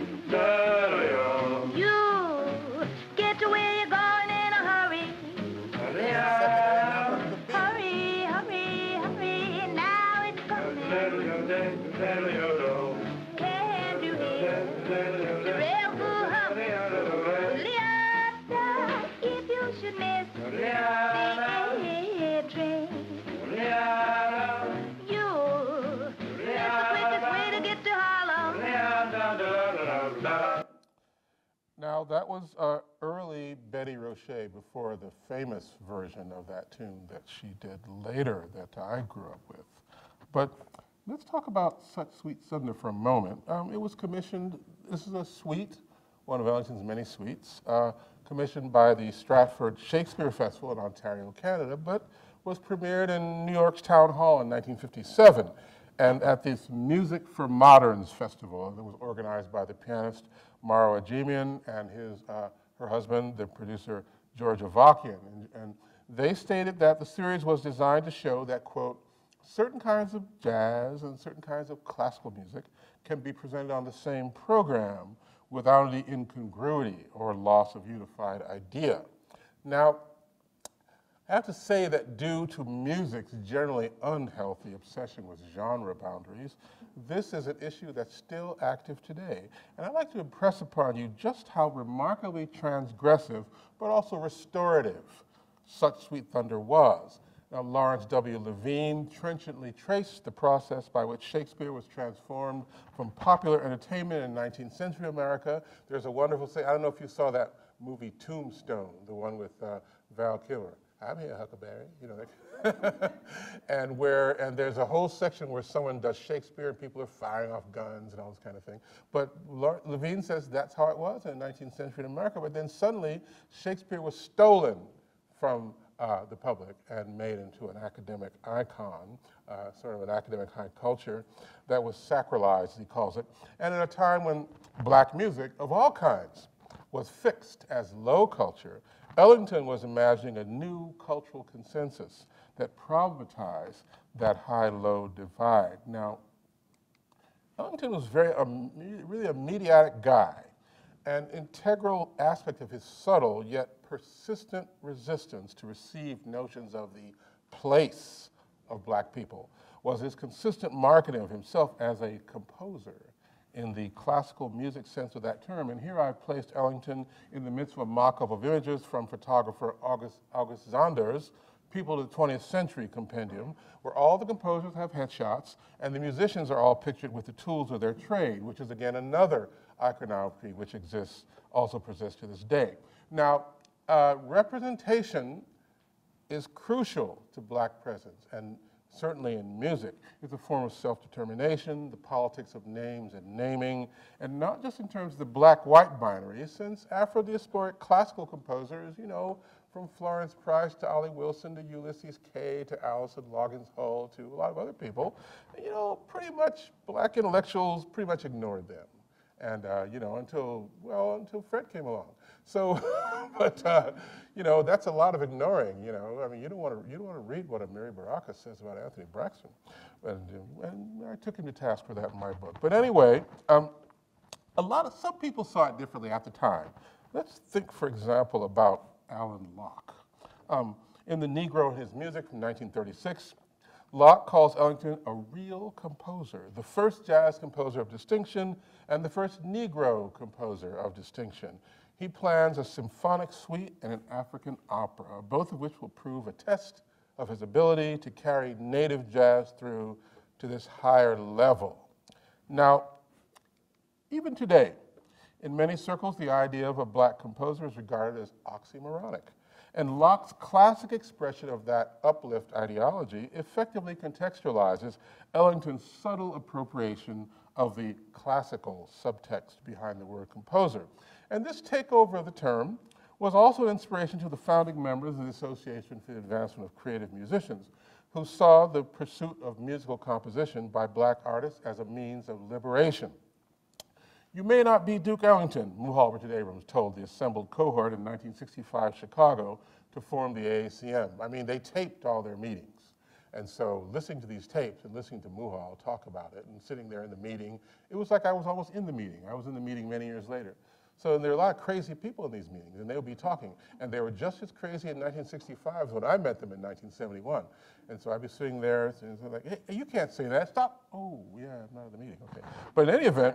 you get to where you're going in a hurry. Hurry, hurry, hurry, now it's coming. Can't you hear the railroad humming? Leota, if you should miss the train, you'll miss the quickest way to get to Harlem. Now, that was uh, early Betty Roche before the famous version of that tune that she did later that I grew up with. But let's talk about Such Sweet Thunder for a moment. Um, it was commissioned, this is a suite, one of Ellington's many suites, uh, commissioned by the Stratford Shakespeare Festival in Ontario, Canada, but was premiered in New York's Town Hall in nineteen fifty-seven. And at this Music for Moderns festival that was organized by the pianist Maro Ajemian and his, uh, her husband, the producer George Avakian. And, and they stated that the series was designed to show that, quote, certain kinds of jazz and certain kinds of classical music can be presented on the same program without any incongruity or loss of unified idea. Now, I have to say that due to music's generally unhealthy obsession with genre boundaries, this is an issue that's still active today. And I'd like to impress upon you just how remarkably transgressive, but also restorative, Such Sweet Thunder was. Now, Lawrence W. Levine trenchantly traced the process by which Shakespeare was transformed from popular entertainment in nineteenth century America. There's a wonderful say, I don't know if you saw that movie Tombstone, the one with uh, Val Kilmer. I'm here, Huckleberry, you know. That. and where, and there's a whole section where someone does Shakespeare and people are firing off guns and all this kind of thing. But Levine says that's how it was in nineteenth century America, but then suddenly Shakespeare was stolen from uh, the public and made into an academic icon, uh, sort of an academic high culture that was sacralized, he calls it, and at a time when black music of all kinds was fixed as low culture, Ellington was imagining a new cultural consensus that problematized that high-low divide. Now, Ellington was very, um, really a mediatic guy. An integral aspect of his subtle yet persistent resistance to receive notions of the place of black people was his consistent marketing of himself as a composer in the classical music sense of that term. And here I've placed Ellington in the midst of a mock-up of images from photographer August, August Zander's People of the twentieth Century compendium, where all the composers have headshots and the musicians are all pictured with the tools of their trade, which is again another iconography which exists, also persists to this day. Now, uh, representation is crucial to black presence, and certainly in music. It's a form of self-determination, the politics of names and naming, and not just in terms of the black-white binary, since Afro-diasporic classical composers, you know, from Florence Price to Ollie Wilson to Ulysses Kay to Allison Loggins Hull to a lot of other people, you know, pretty much black intellectuals pretty much ignored them. And, uh, you know, until, well, until Fred came along. So, but, uh, you know, that's a lot of ignoring, you know. I mean, you don't want to, you don't want to read what Amiri Baraka says about Anthony Braxton. And, uh, and I took him to task for that in my book. But anyway, um, a lot of, some people saw it differently at the time. Let's think, for example, about Alan Locke. Um, in The Negro and His Music from nineteen thirty-six, Locke calls Ellington a real composer, the first jazz composer of distinction and the first Negro composer of distinction. He plans a symphonic suite and an African opera, both of which will prove a test of his ability to carry native jazz through to this higher level. Now, even today, in many circles, the idea of a black composer is regarded as oxymoronic. And Locke's classic expression of that uplift ideology effectively contextualizes Ellington's subtle appropriation of the classical subtext behind the word composer. And this takeover of the term was also an inspiration to the founding members of the Association for the Advancement of Creative Musicians, who saw the pursuit of musical composition by black artists as a means of liberation. You may not be Duke Ellington, Muhal Richard Abrams told the assembled cohort in nineteen sixty-five Chicago to form the A A C M. I mean, they taped all their meetings. And so listening to these tapes and listening to Muhal talk about it and sitting there in the meeting, it was like I was almost in the meeting. I was in the meeting many years later. So there are a lot of crazy people in these meetings, and they would be talking. And they were just as crazy in nineteen sixty-five as when I met them in nineteen seventy-one. And so I'd be sitting there and so like, hey, you can't say that, stop. Oh, yeah, I'm not at the meeting, okay. But in any event,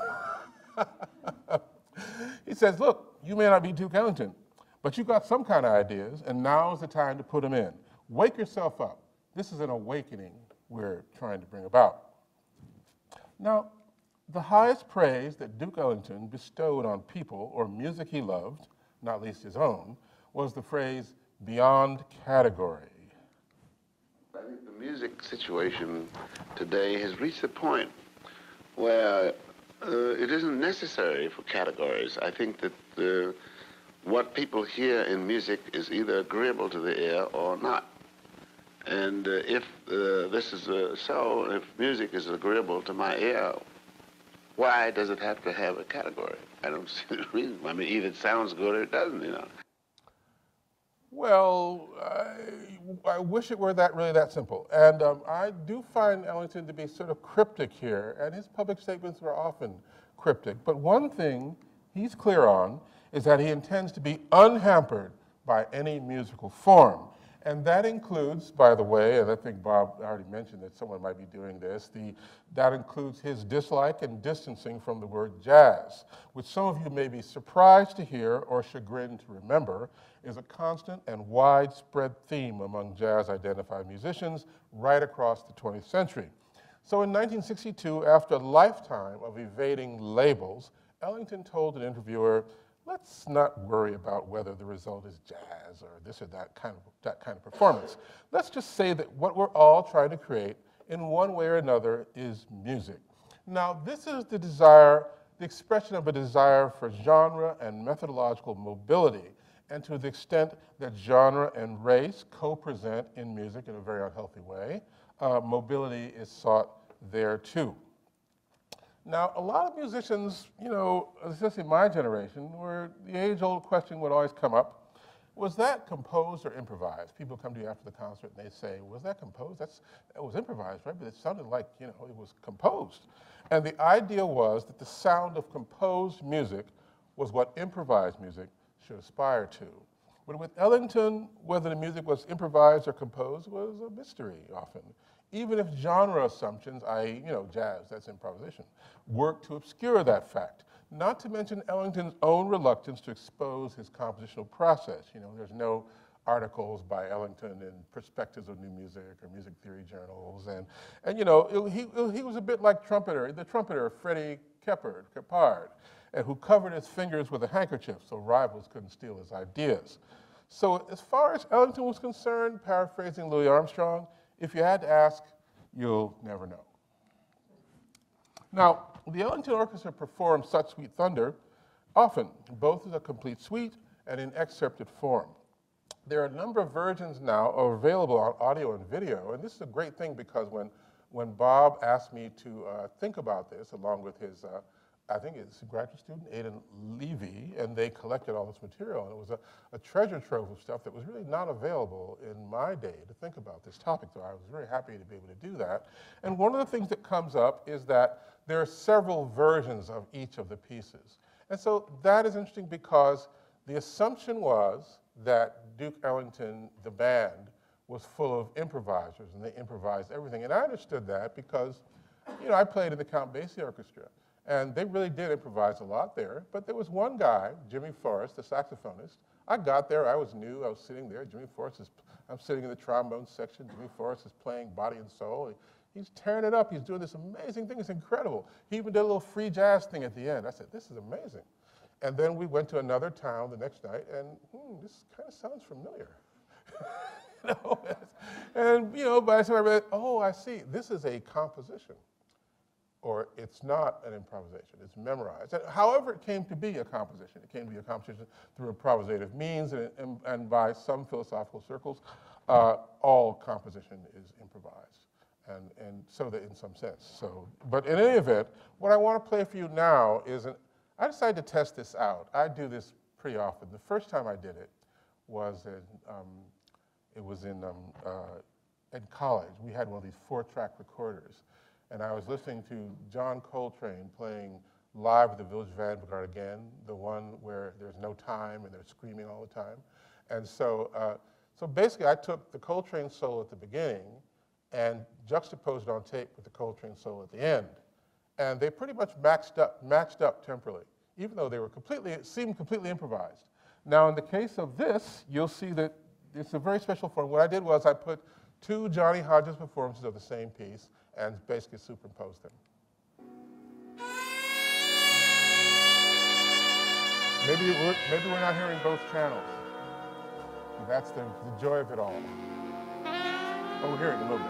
he says, look, you may not be Duke Ellington, but you've got some kind of ideas, and now's the time to put them in. Wake yourself up. This is an awakening we're trying to bring about. Now, the highest praise that Duke Ellington bestowed on people or music he loved, not least his own, was the phrase, beyond category. I think the music situation today has reached a point where uh, it isn't necessary for categories. I think that uh, what people hear in music is either agreeable to the ear or not. And uh, if uh, this is uh, so, if music is agreeable to my ear, why does it have to have a category? I don't see the reason. I mean, either it sounds good or it doesn't, you know. Well, I, I wish it were that really that simple. And um, I do find Ellington to be sort of cryptic here, and his public statements were often cryptic. But one thing he's clear on is that he intends to be unhampered by any musical form. And that includes, by the way, and I think Bob already mentioned that someone might be doing this, the, that includes his dislike and distancing from the word jazz, which some of you may be surprised to hear or chagrined to remember is a constant and widespread theme among jazz-identified musicians right across the twentieth century. So in nineteen sixty-two, after a lifetime of evading labels, Ellington told an interviewer, let's not worry about whether the result is jazz or this or that kind of, that kind of performance. Let's just say that what we're all trying to create in one way or another is music. Now, this is the desire, the expression of a desire for genre and methodological mobility, and to the extent that genre and race co-present in music in a very unhealthy way, uh, mobility is sought there too. Now, a lot of musicians, you know, especially my generation, where the age-old question would always come up, was that composed or improvised? People come to you after the concert and they say, was that composed? That's, it was improvised, right? But it sounded like, you know, it was composed. And the idea was that the sound of composed music was what improvised music should aspire to. But with Ellington, whether the music was improvised or composed was a mystery often. Even if genre assumptions, that is, you know, jazz, that's improvisation, work to obscure that fact. Not to mention Ellington's own reluctance to expose his compositional process. You know, there's no articles by Ellington in Perspectives of New Music or music theory journals. And, and you know, it, he, he was a bit like trumpeter, the trumpeter Freddie Keppard, Keppard, and who covered his fingers with a handkerchief so rivals couldn't steal his ideas. So as far as Ellington was concerned, paraphrasing Louis Armstrong, if you had to ask, you'll never know. Now, the Ellington Orchestra performed Such Sweet Thunder often, both as a complete suite and in excerpted form. There are a number of versions now available on audio and video, and this is a great thing because when, when Bob asked me to uh, think about this, along with his uh, I think it's a graduate student, Aidan Levy, and they collected all this material. And it was a, a treasure trove of stuff that was really not available in my day to think about this topic, so I was very happy to be able to do that. And one of the things that comes up is that there are several versions of each of the pieces. And so that is interesting because the assumption was that Duke Ellington, the band, was full of improvisers, and they improvised everything. And I understood that because, you know, I played in the Count Basie Orchestra, and they really did improvise a lot there. But there was one guy, Jimmy Forrest, the saxophonist. I got there, I was new, I was sitting there. Jimmy Forrest is, I'm sitting in the trombone section. Jimmy Forrest is playing Body and Soul. He's tearing it up. He's doing this amazing thing. It's incredible. He even did a little free jazz thing at the end. I said, this is amazing. And then we went to another town the next night, and hmm, this kind of sounds familiar. you know? And, you know, by the time I read, oh, I see, this is a composition. Or it's not an improvisation, it's memorized. And however it came to be a composition, it came to be a composition through improvisative means, and, and, and by some philosophical circles, uh, all composition is improvised, and, and so that in some sense. So, but in any event, what I want to play for you now is, an, I decided to test this out. I do this pretty often. The first time I did it was in, um, it was in, um, uh, in college. We had one of these four-track recorders. And I was listening to John Coltrane playing live at the Village Vanguard again, the one where there's no time and they're screaming all the time. And so, uh, so basically I took the Coltrane solo at the beginning and juxtaposed it on tape with the Coltrane solo at the end. And they pretty much matched up, matched up temporally, even though they were completely, it seemed completely improvised. Now in the case of this, you'll see that it's a very special form. What I did was I put two Johnny Hodges performances of the same piece and basically superimpose them. Maybe we're, maybe we're not hearing both channels. And that's the, the joy of it all. Oh, we're hearing a little bit.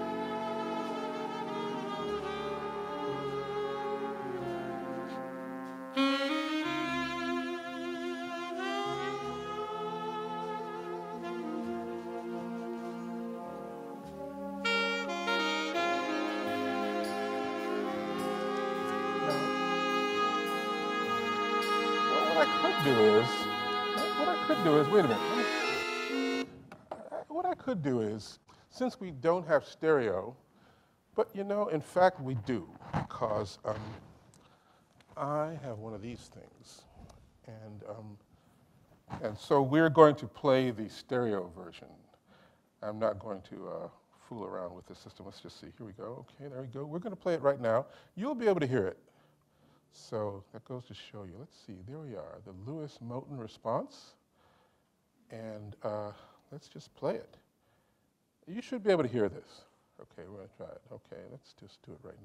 Wait a minute. What I could do is, since we don't have stereo, but you know, in fact we do, because um, I have one of these things. And, um, and so we're going to play the stereo version. I'm not going to uh, fool around with the system. Let's just see. Here we go. Okay, there we go. We're going to play it right now. You'll be able to hear it. So that goes to show you. Let's see. There we are. The Lewis Moten response. And uh, let's just play it. You should be able to hear this. Okay, we're going to try it. Okay, let's just do it right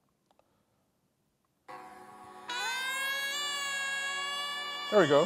now. There we go.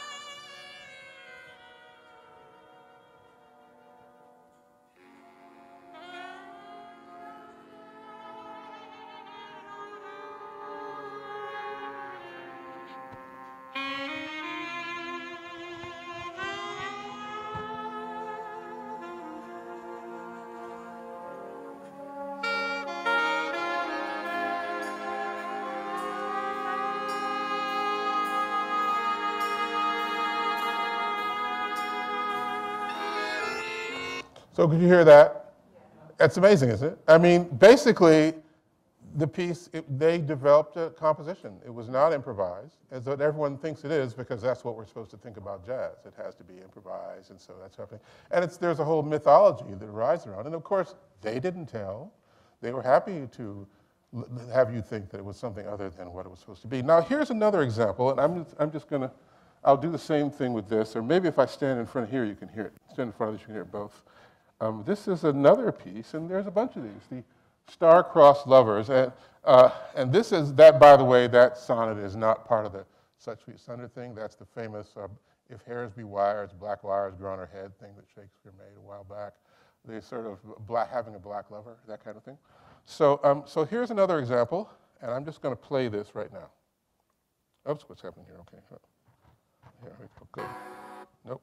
So could you hear that? That's amazing, isn't it? I mean, basically, the piece, it, they developed a composition. It was not improvised, as though everyone thinks it is, because that's what we're supposed to think about jazz. It has to be improvised, and so that's happening. And it's, there's a whole mythology that arises around it. And of course, they didn't tell. They were happy to have you think that it was something other than what it was supposed to be. Now, here's another example, and I'm just, I'm just gonna, I'll do the same thing with this, or maybe if I stand in front of here, you can hear it. Stand in front of this, you can hear it both. Um, this is another piece, and there's a bunch of these, the Star-Crossed Lovers. And, uh, and this is, that, by the way, that sonnet is not part of the Such Sweet Thunder thing. That's the famous, uh, if hairs be wires, black wires grow on her head thing that Shakespeare made a while back. The sort of black, having a black lover, that kind of thing. So, um, so here's another example, and I'm just going to play this right now. Oops, what's happening here? Okay. Here we go. Good. Nope.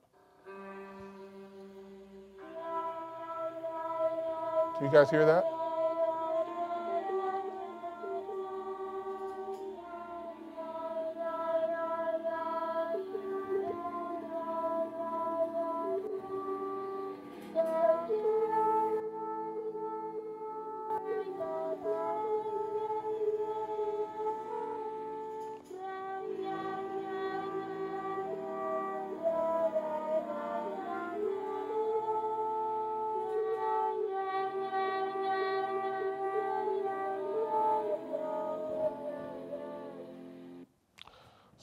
Can you guys hear that?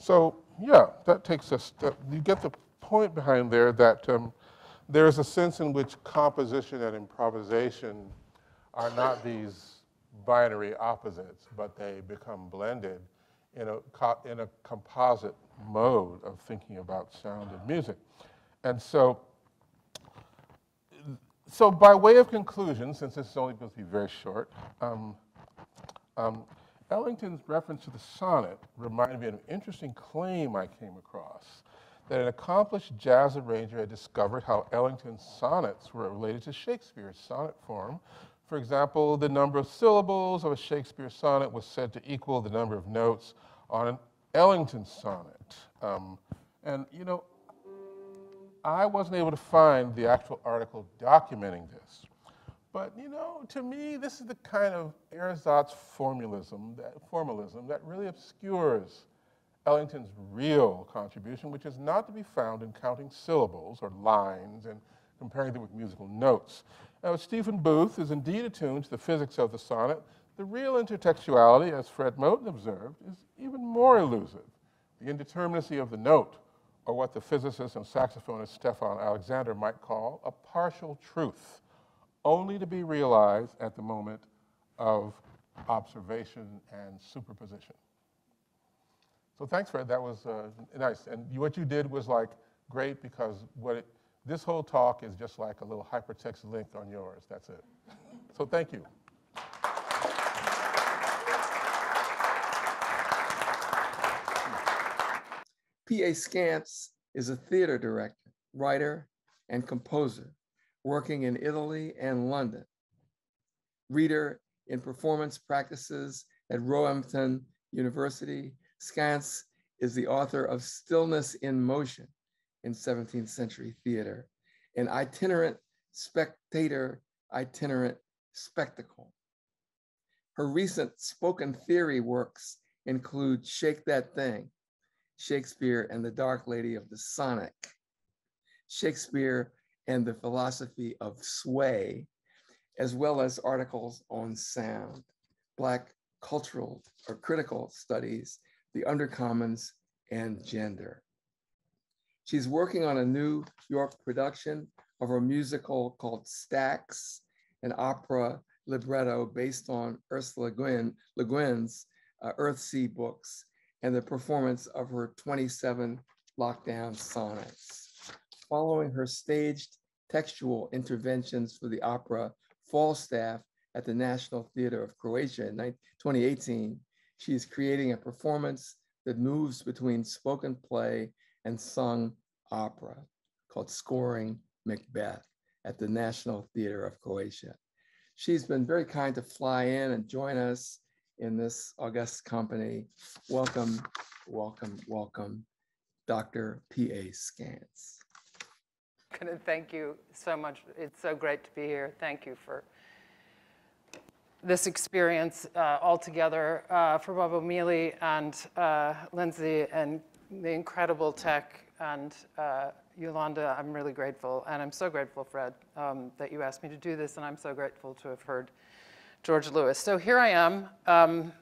So yeah, that takes us, that, you get the point behind there that um, there is a sense in which composition and improvisation are not these binary opposites, but they become blended in a, co in a composite mode of thinking about sound and music. And so, so by way of conclusion, since this is only going to be very short, um, um, Ellington's reference to the sonnet reminded me of an interesting claim I came across, that an accomplished jazz arranger had discovered how Ellington's sonnets were related to Shakespeare's sonnet form. For example, the number of syllables of a Shakespeare sonnet was said to equal the number of notes on an Ellington sonnet. Um, and, you know, I wasn't able to find the actual article documenting this. But, you know, to me, this is the kind of ersatz formalism that, formalism that really obscures Ellington's real contribution, which is not to be found in counting syllables or lines and comparing them with musical notes. Now, Stephen Booth is indeed attuned to the physics of the sonnet. The real intertextuality, as Fred Moten observed, is even more elusive. The indeterminacy of the note, or what the physicist and saxophonist Stefan Alexander might call a partial truth, only to be realized at the moment of observation and superposition. So thanks, Fred. That was uh, nice. And what you did was like great, because what it, this whole talk is just like a little hypertext link on yours. That's it. So thank you. P A Scantz is a theater director, writer, and composer working in Italy and London. Reader in performance practices at Roehampton University, Scantz is the author of Stillness in Motion in seventeenth century theater, an itinerant spectator, itinerant spectacle. Her recent spoken theory works include Shake That Thing, Shakespeare and the Dark Lady of the Sonnet, Shakespeare and the Philosophy of Sway, as well as articles on sound, Black cultural or critical studies, the undercommons, and gender. She's working on a New York production of her musical called Stacks, an opera libretto based on Ursula Le Guin, Le Guin's uh, Earthsea books, and the performance of her twenty-seven lockdown sonnets. Following her staged textual interventions for the opera Falstaff at the National Theatre of Croatia in twenty eighteen, she is creating a performance that moves between spoken play and sung opera called Scoring Macbeth at the National Theatre of Croatia. She's been very kind to fly in and join us in this august company. Welcome, welcome, welcome, Doctor P A Scantz. Thank you so much. It's so great to be here. Thank you for this experience uh, altogether, uh, for Bob O'Mealy and uh, Lindsay and the incredible tech and uh, Yolanda. I'm really grateful, and I'm so grateful, Fred, um, that you asked me to do this, and I'm so grateful to have heard George Lewis. So here I am. Um,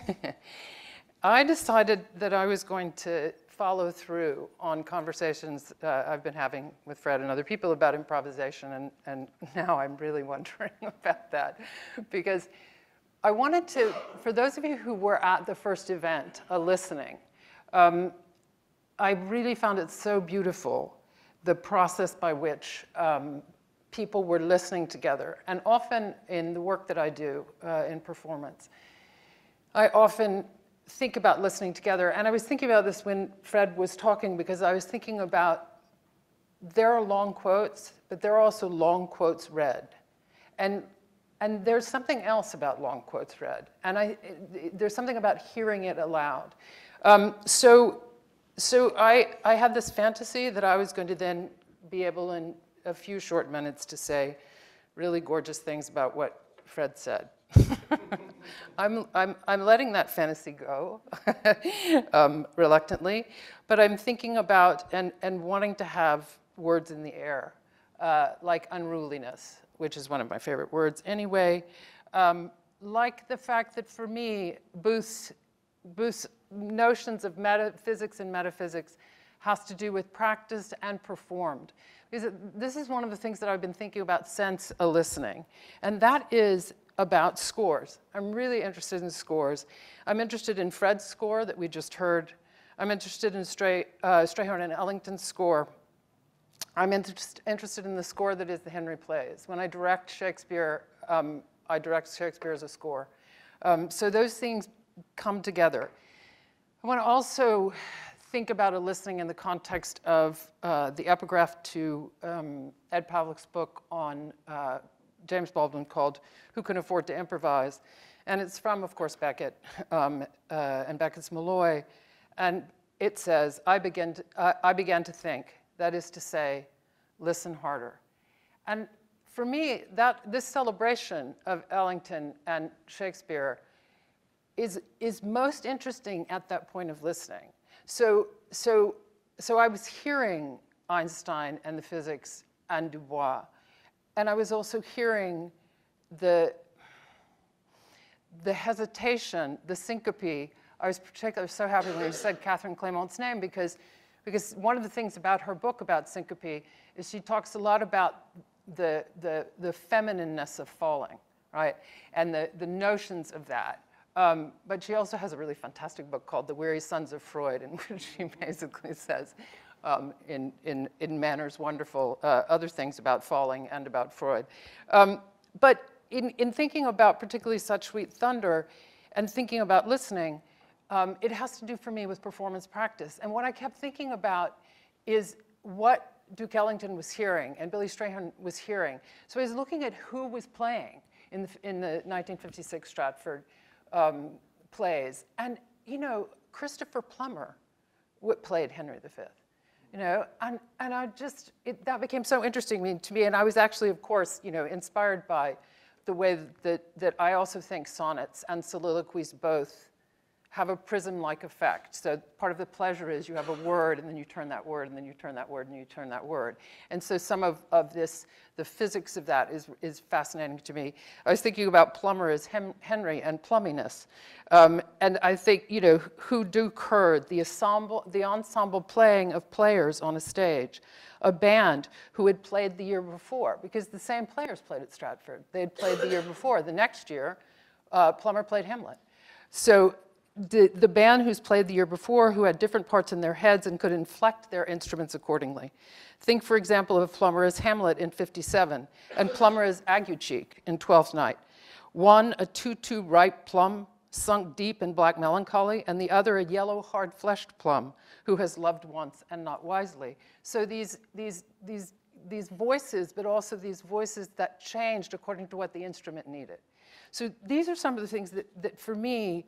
I decided that I was going to follow through on conversations uh, I've been having with Fred and other people about improvisation, and, and now I'm really wondering about that, because I wanted to, for those of you who were at the first event, uh, listening, um, I really found it so beautiful, the process by which um, people were listening together. And often in the work that I do uh, in performance, I often think about listening together. And I was thinking about this when Fred was talking, because I was thinking about, there are long quotes, but there are also long quotes read. And, and there's something else about long quotes read. And I, there's something about hearing it aloud. Um, so so I, I had this fantasy that I was going to then be able in a few short minutes to say really gorgeous things about what Fred said. I'm, I'm, I'm letting that fantasy go um, reluctantly, but I'm thinking about and, and wanting to have words in the air, uh, like unruliness, which is one of my favorite words anyway, um, like the fact that for me, Booth's, Booth's notions of metaphysics and metaphysics has to do with practiced and performed. Because this is one of the things that I've been thinking about since a listening, and that is about scores. I'm really interested in scores. I'm interested in Fred's score that we just heard. I'm interested in Stray, uh, Strayhorn and Ellington's score. I'm interest, interested in the score that is the Henry plays. When I direct Shakespeare, um, I direct Shakespeare as a score. Um, so those things come together. I want to also think about a listening in the context of uh, the epigraph to um, Ed Pavlik's book on uh, James Baldwin called Who Can Afford to Improvise? And it's from, of course, Beckett um, uh, and Beckett's Malloy. And it says, I, begin to, uh, I began to think, that is to say, listen harder. And for me, that, this celebration of Ellington and Shakespeare is, is most interesting at that point of listening. So, so, so I was hearing Einstein and the physics and Du Bois, and I was also hearing the, the hesitation, the syncope. I was particularly so happy when you said Catherine Clément's name because, because one of the things about her book about syncope is she talks a lot about the, the, the feminineness of falling, right? And the, the notions of that. Um, but she also has a really fantastic book called The Weary Sons of Freud, in which she basically says, um, in, in, in manners wonderful, uh, other things about falling and about Freud. Um, but in, in thinking about particularly Such Sweet Thunder and thinking about listening, um, it has to do for me with performance practice. And what I kept thinking about is what Duke Ellington was hearing and Billy Strayhorn was hearing. So I was looking at who was playing in the, in the nineteen fifty-six Stratford Um, plays. And, you know, Christopher Plummer played Henry the Fifth, you know, and, and I just, it, that became so interesting to me. And I was actually, of course, you know, inspired by the way that, that I also think sonnets and soliloquies both have a prism-like effect. So part of the pleasure is you have a word, and then you turn that word, and then you turn that word, and you turn that word. And so some of, of this, the physics of that is, is fascinating to me. I was thinking about Plummer as hem, Henry and plumminess. Um, and I think, you know, who do Curd, the ensemble, the ensemble playing of players on a stage, a band who had played the year before, because the same players played at Stratford. They had played the year before. The next year, uh, Plummer played Hamlet. So The, the band who's played the year before, who had different parts in their heads and could inflect their instruments accordingly. Think, for example, of Plummer as Hamlet in fifty-seven, and Plummer as Aguecheek in Twelfth Night. One, a two-two ripe plum, sunk deep in black melancholy, and the other, a yellow, hard-fleshed plum, who has loved once and not wisely. So these, these, these, these voices, but also these voices that changed according to what the instrument needed. So these are some of the things that, that for me,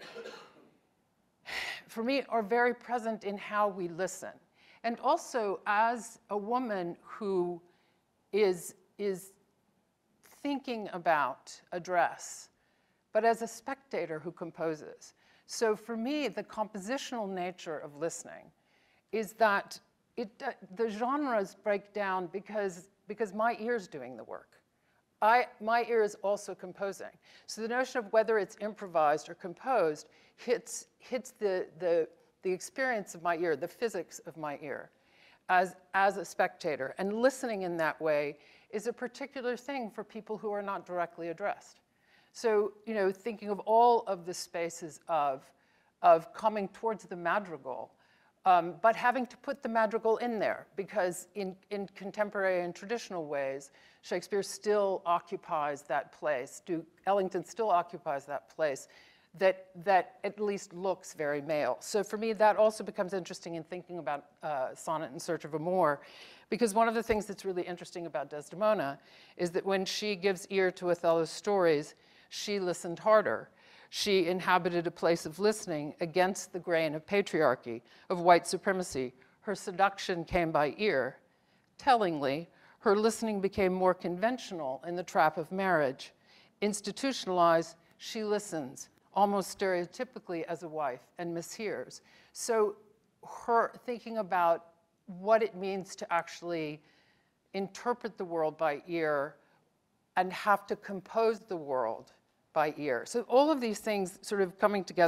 for me, are very present in how we listen. And also, as a woman who is, is thinking about a dress, but as a spectator who composes. So for me, the compositional nature of listening is that it, uh, the genres break down because, because my ear's doing the work. I, my ear is also composing. So the notion of whether it's improvised or composed hits, hits the, the, the experience of my ear, the physics of my ear, as, as a spectator. And listening in that way is a particular thing for people who are not directly addressed. So, you know, thinking of all of the spaces of, of coming towards the madrigal, um, but having to put the madrigal in there, because in, in contemporary and traditional ways, Shakespeare still occupies that place. Duke Ellington still occupies that place that, that at least looks very male. So for me, that also becomes interesting in thinking about uh, Sonnet in Search of Amour, because one of the things that's really interesting about Desdemona is that when she gives ear to Othello's stories, she listened harder. She inhabited a place of listening against the grain of patriarchy, of white supremacy. Her seduction came by ear. Tellingly, her listening became more conventional in the trap of marriage. Institutionalized, she listens, almost stereotypically as a wife, and mishears. So her thinking about what it means to actually interpret the world by ear and have to compose the world by ear. So all of these things sort of coming together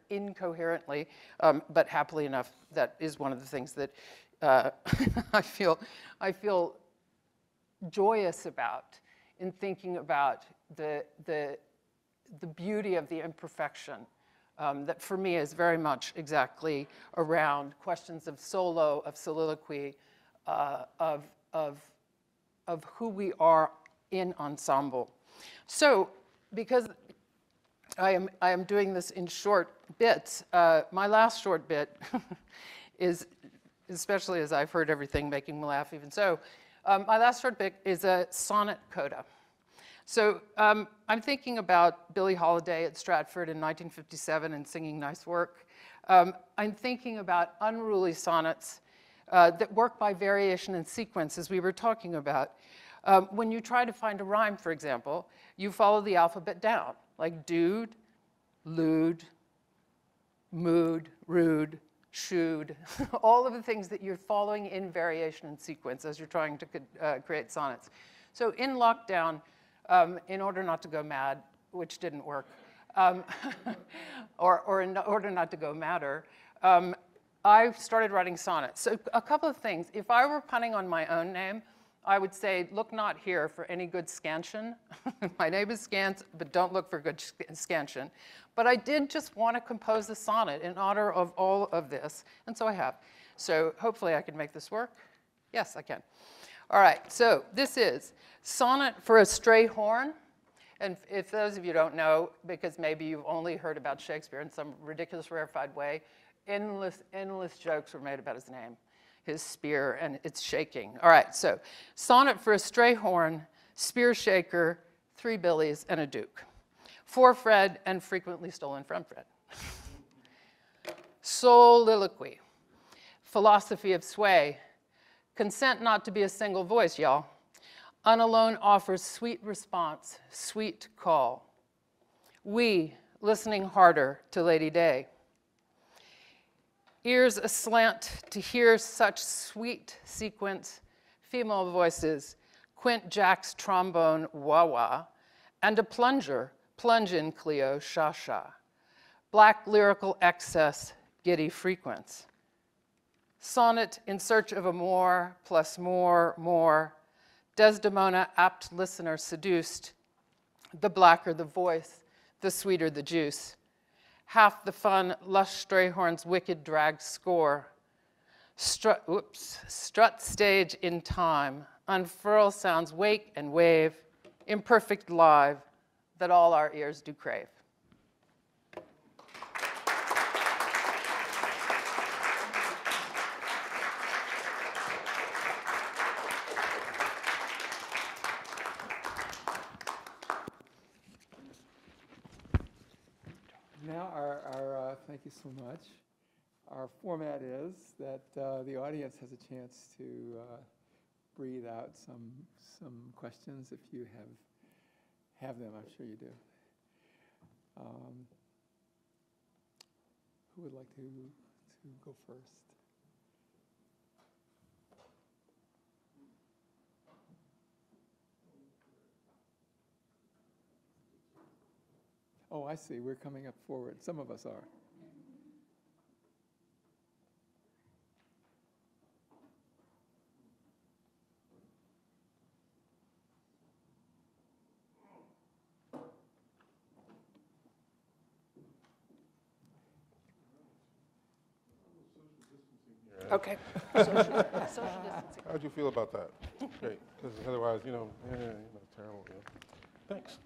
incoherently, um, but happily enough, that is one of the things that uh, I feel I feel joyous about in thinking about the the the beauty of the imperfection. Um, that for me is very much exactly around questions of solo, of soliloquy, uh, of, of, of who we are in ensemble. So, because I am, I am doing this in short bits, uh, my last short bit is, especially as I've heard everything making me laugh even so, um, my last short bit is a sonnet coda. So um, I'm thinking about Billie Holiday at Stratford in nineteen fifty-seven and singing Nice Work. Um, I'm thinking about unruly sonnets uh, that work by variation and sequence, as we were talking about. Um, when you try to find a rhyme, for example, you follow the alphabet down, like dude, lewd, mood, rude, shooed, all of the things that you're following in variation and sequence as you're trying to uh, create sonnets. So in lockdown, Um, in order not to go mad, which didn't work, um, or, or in order not to go madder, um, I started writing sonnets. So a couple of things. If I were punning on my own name, I would say, look not here for any good scansion. My name is Scans, but don't look for good scansion. But I did just want to compose a sonnet in honor of all of this, and so I have. So hopefully I can make this work. Yes, I can. All right, so this is Sonnet for a Stray Horn. And if those of you don't know, because maybe you've only heard about Shakespeare in some ridiculous, rarefied way, endless, endless jokes were made about his name, his spear, and its shaking. All right, so Sonnet for a Stray Horn, Spear Shaker, Three Billies, and a Duke. For Fred, and frequently stolen from Fred. Soliloquy, philosophy of sway. Consent not to be a single voice, y'all. Unalone offers sweet response, sweet call. We, listening harder to Lady Day. Ears aslant to hear such sweet sequence, female voices, Quint Jack's trombone, wah-wah, and a plunger, plunge in Cleo, sha-sha. Black lyrical excess, giddy frequence. Sonnet in search of a more, plus more, more. Desdemona, apt listener, seduced. The blacker the voice, the sweeter the juice. Half the fun, lush Strayhorn's wicked drag score. Strut, oops, strut stage in time. Unfurl sounds wake and wave. Imperfect live, that all our ears do crave. Now, our, our uh, thank you so much. Our format is that uh, the audience has a chance to uh, breathe out some some questions if you have have them. I'm sure you do. Um, who would like to to go first? Oh, I see. We're coming up forward. Some of us are. Okay. Social, social distancing. How'd you feel about that? Great, because otherwise, you know, eh, you know, terrible. You know. Thanks.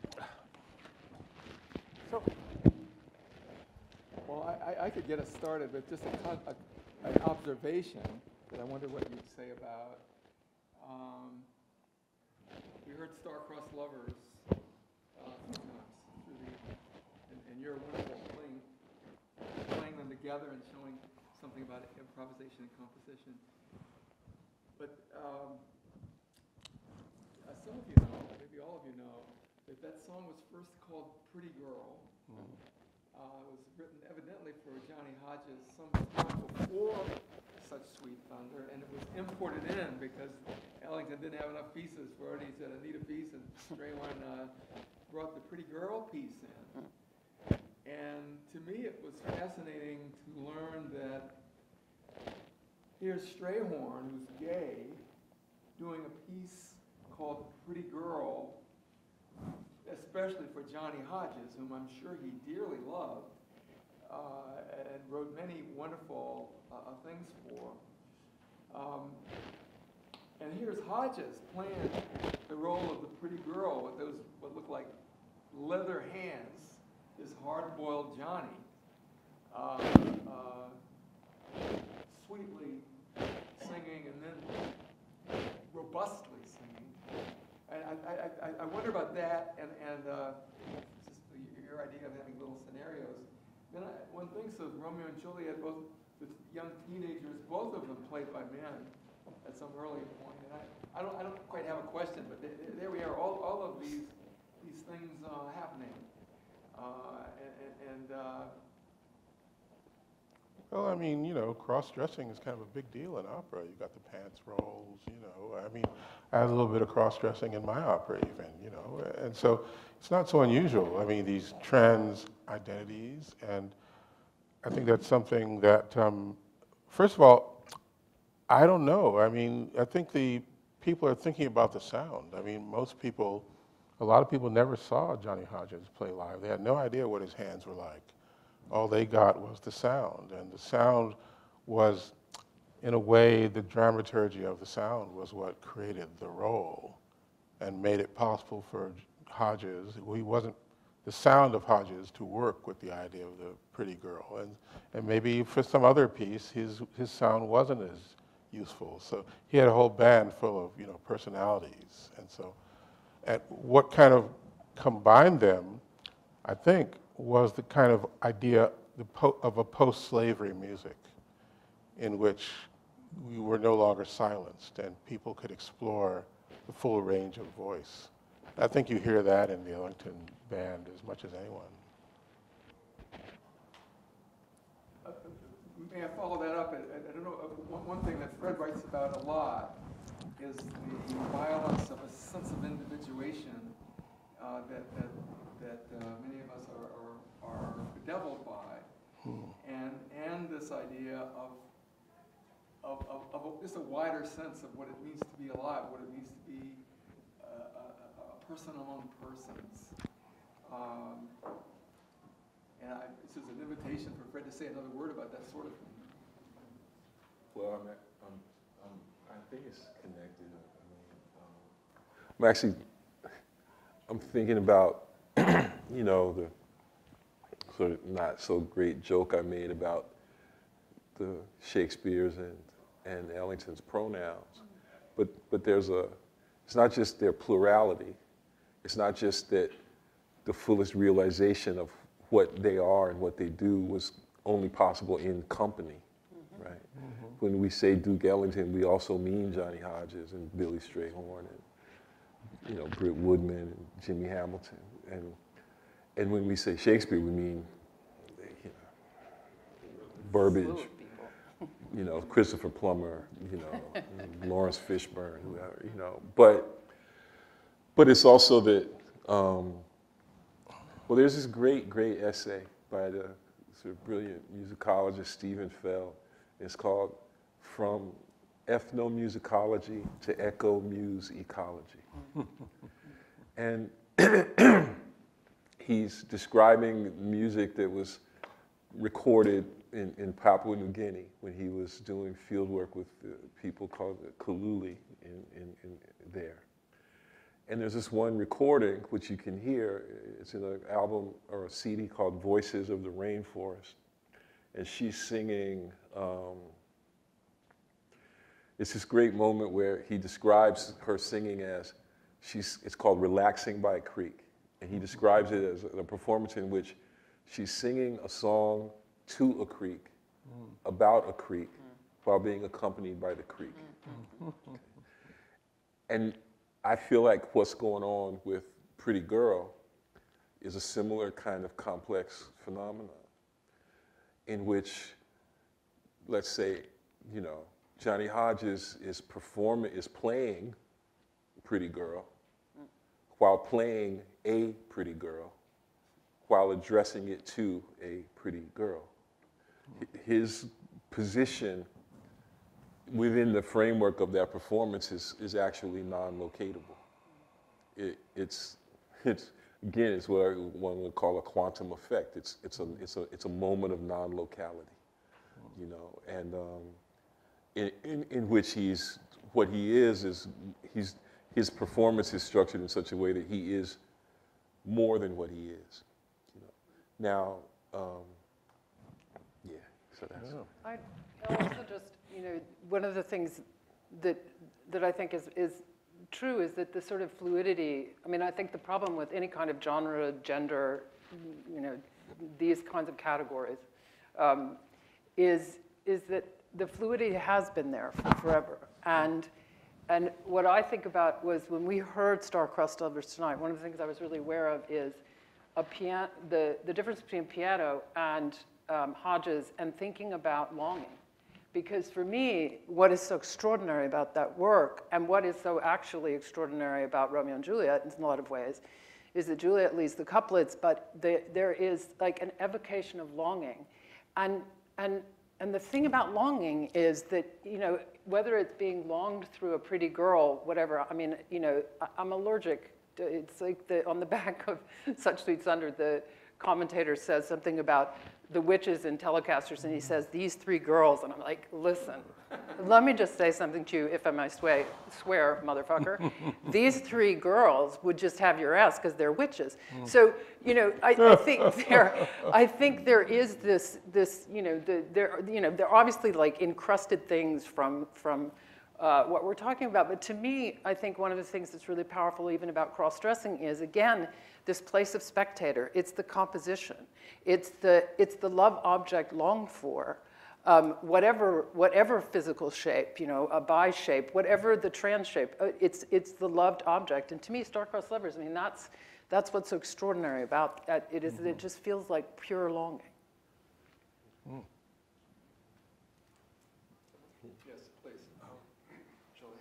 So, well, I, I, I could get us started with just a, a, an observation that I wonder what you'd say about. Um, we heard star-crossed lovers uh, sometimes through the evening, and, and you're wonderful playing, playing them together and showing something about improvisation and composition. But um, uh, some of you know, maybe all of you know, that that song was first called Pretty Girl. Mm-hmm. uh, it was written evidently for Johnny Hodges some time before Such Sweet Thunder, and it was imported in because Ellington didn't have enough pieces for it. He said, I need a piece, and Strayhorn uh, brought the Pretty Girl piece in. And to me, it was fascinating to learn that here's Strayhorn, who's gay, doing a piece called Pretty Girl, especially for Johnny Hodges, whom I'm sure he dearly loved, uh, and wrote many wonderful uh, things for. Um, and here's Hodges playing the role of the pretty girl with those what look like leather hands, this hard-boiled Johnny, uh, uh, sweetly singing and then robustly singing. And I, I, I wonder about that and, and uh, just your idea of having little scenarios. Then I, one thinks of Romeo and Juliet, both the young teenagers, both of them played by men at some earlier point. And I, I, don't, I don't quite have a question, but th there we are, all, all of these, these things uh, happening. Uh, and and uh, Well, I mean, you know, cross-dressing is kind of a big deal in opera. You got the pants rolls, you know. I mean, I had a little bit of cross-dressing in my opera even, you know. And so it's not so unusual. I mean, these trans identities, and I think that's something that, um, first of all, I don't know. I mean, I think the people are thinking about the sound. I mean, most people, a lot of people never saw Johnny Hodges play live. They had no idea what his hands were like. All they got was the sound, and the sound was, in a way, the dramaturgy of the sound was what created the role and made it possible for Hodges, he wasn't, the sound of Hodges to work with the idea of the pretty girl. And, and maybe for some other piece, his, his sound wasn't as useful. So he had a whole band full of, you know, personalities. And so, and what kind of combined them, I think, was the kind of idea the po of a post-slavery music in which we were no longer silenced and people could explore the full range of voice. I think you hear that in the Ellington band as much as anyone. Uh, may I follow that up? I, I don't know, uh, one, one thing that Fred writes about a lot is the violence of a sense of individuation uh, that, that, that uh, many of us are, are, are bedeviled by, hmm. and, and this idea of, of, of, of a, just a wider sense of what it means to be alive, what it means to be uh, a, a person among persons. Um, and I, this is an invitation for Fred to say another word about that sort of thing. Well, I'm, I'm, I'm, I think it's connected. I mean, um, I'm actually, I'm thinking about, you know, the sort of not so great joke I made about the Shakespeare's and, and Ellington's pronouns. But, but there's a, it's not just their plurality. It's not just that the fullest realization of what they are and what they do was only possible in company, mm-hmm. right? Mm-hmm. When we say Duke Ellington, we also mean Johnny Hodges and Billy Strayhorn and, you know, Britt Woodman and Jimmy Hamilton. And, and when we say Shakespeare, we mean, you know, Burbage, you know, Christopher Plummer, you know, Lawrence Fishburne, whoever, you know. But, but it's also that, um, well, there's this great, great essay by the sort of brilliant musicologist Stephen Fell. It's called From Ethnomusicology to Echo-Muse Ecology. And he's describing music that was recorded in, in Papua New Guinea when he was doing field work with uh, people called the Kaluli in, in, in there. And there's this one recording, which you can hear, it's in an album or a C D called Voices of the Rainforest. And she's singing, um, it's this great moment where he describes her singing as, she's, it's called Relaxing by a Creek. And he describes it as a performance in which she's singing a song to a creek, mm. about a creek, mm. while being accompanied by the creek. Mm. Okay. And I feel like what's going on with Pretty Girl is a similar kind of complex phenomenon in which, let's say, you know, Johnny Hodges is performing, is playing Pretty Girl mm. while playing a pretty girl, while addressing it to a pretty girl. His position within the framework of that performance is, is actually non-locatable. It, it's, it's, again, it's what one would call a quantum effect. It's, it's, a, it's, a, it's a moment of non-locality, you know, and um, in, in, in which he's, what he is, is he's, his performance is structured in such a way that he is more than what he is, you know. Now, um, yeah, so that's. I also just, you know, one of the things that that I think is is true is that the sort of fluidity. I mean, I think the problem with any kind of genre, gender, you know, these kinds of categories, um, is is that the fluidity has been there for forever. And and what I think about was when we heard Star-Crossed Lovers tonight, one of the things I was really aware of is a piano, the the difference between piano and um, Hodges, and thinking about longing. Because for me, what is so extraordinary about that work, and what is so actually extraordinary about Romeo and Juliet in a lot of ways, is that Juliet leads the couplets, but the, there is like an evocation of longing. And, and, and the thing about longing is that, you know, whether it's being longed through a pretty girl, whatever, I mean, you know, I, I'm allergic to, it's like the, on the back of Such Sweet Thunder, the commentator says something about the witches and Telecasters, and he says, these three girls, and I'm like, listen, let me just say something to you, if I might swear, swear motherfucker. These three girls would just have your ass because they're witches. Mm. So, you know, I, I think there, I think there is this, this, you know, the, there, you know, there are obviously like encrusted things from, from uh, what we're talking about. But to me, I think one of the things that's really powerful even about cross-dressing is, again, this place of spectator. It's the composition. It's the, it's the love object longed for, um, whatever, whatever physical shape, you know, a bi shape, whatever the trans shape, it's, it's the loved object. And to me, Star-Crossed Lovers, I mean, that's, that's what's so extraordinary about it. It is, mm-hmm. It just feels like pure longing. Mm. Yes, please. Um, Julie.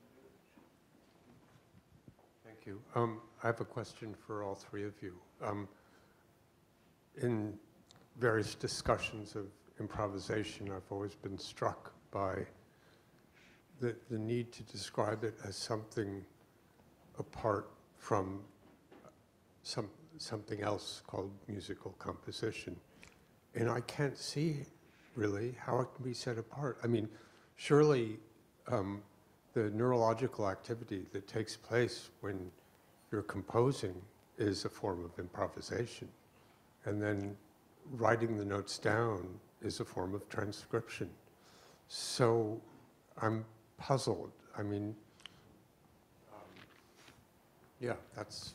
Thank you. Um, I have a question for all three of you. Um, in various discussions of improvisation, I've always been struck by the, the need to describe it as something apart from some, something else called musical composition. And I can't see really how it can be set apart. I mean, surely um, the neurological activity that takes place when you're composing is a form of improvisation. And then writing the notes down is a form of transcription. So I'm puzzled. I mean, um, yeah, that's,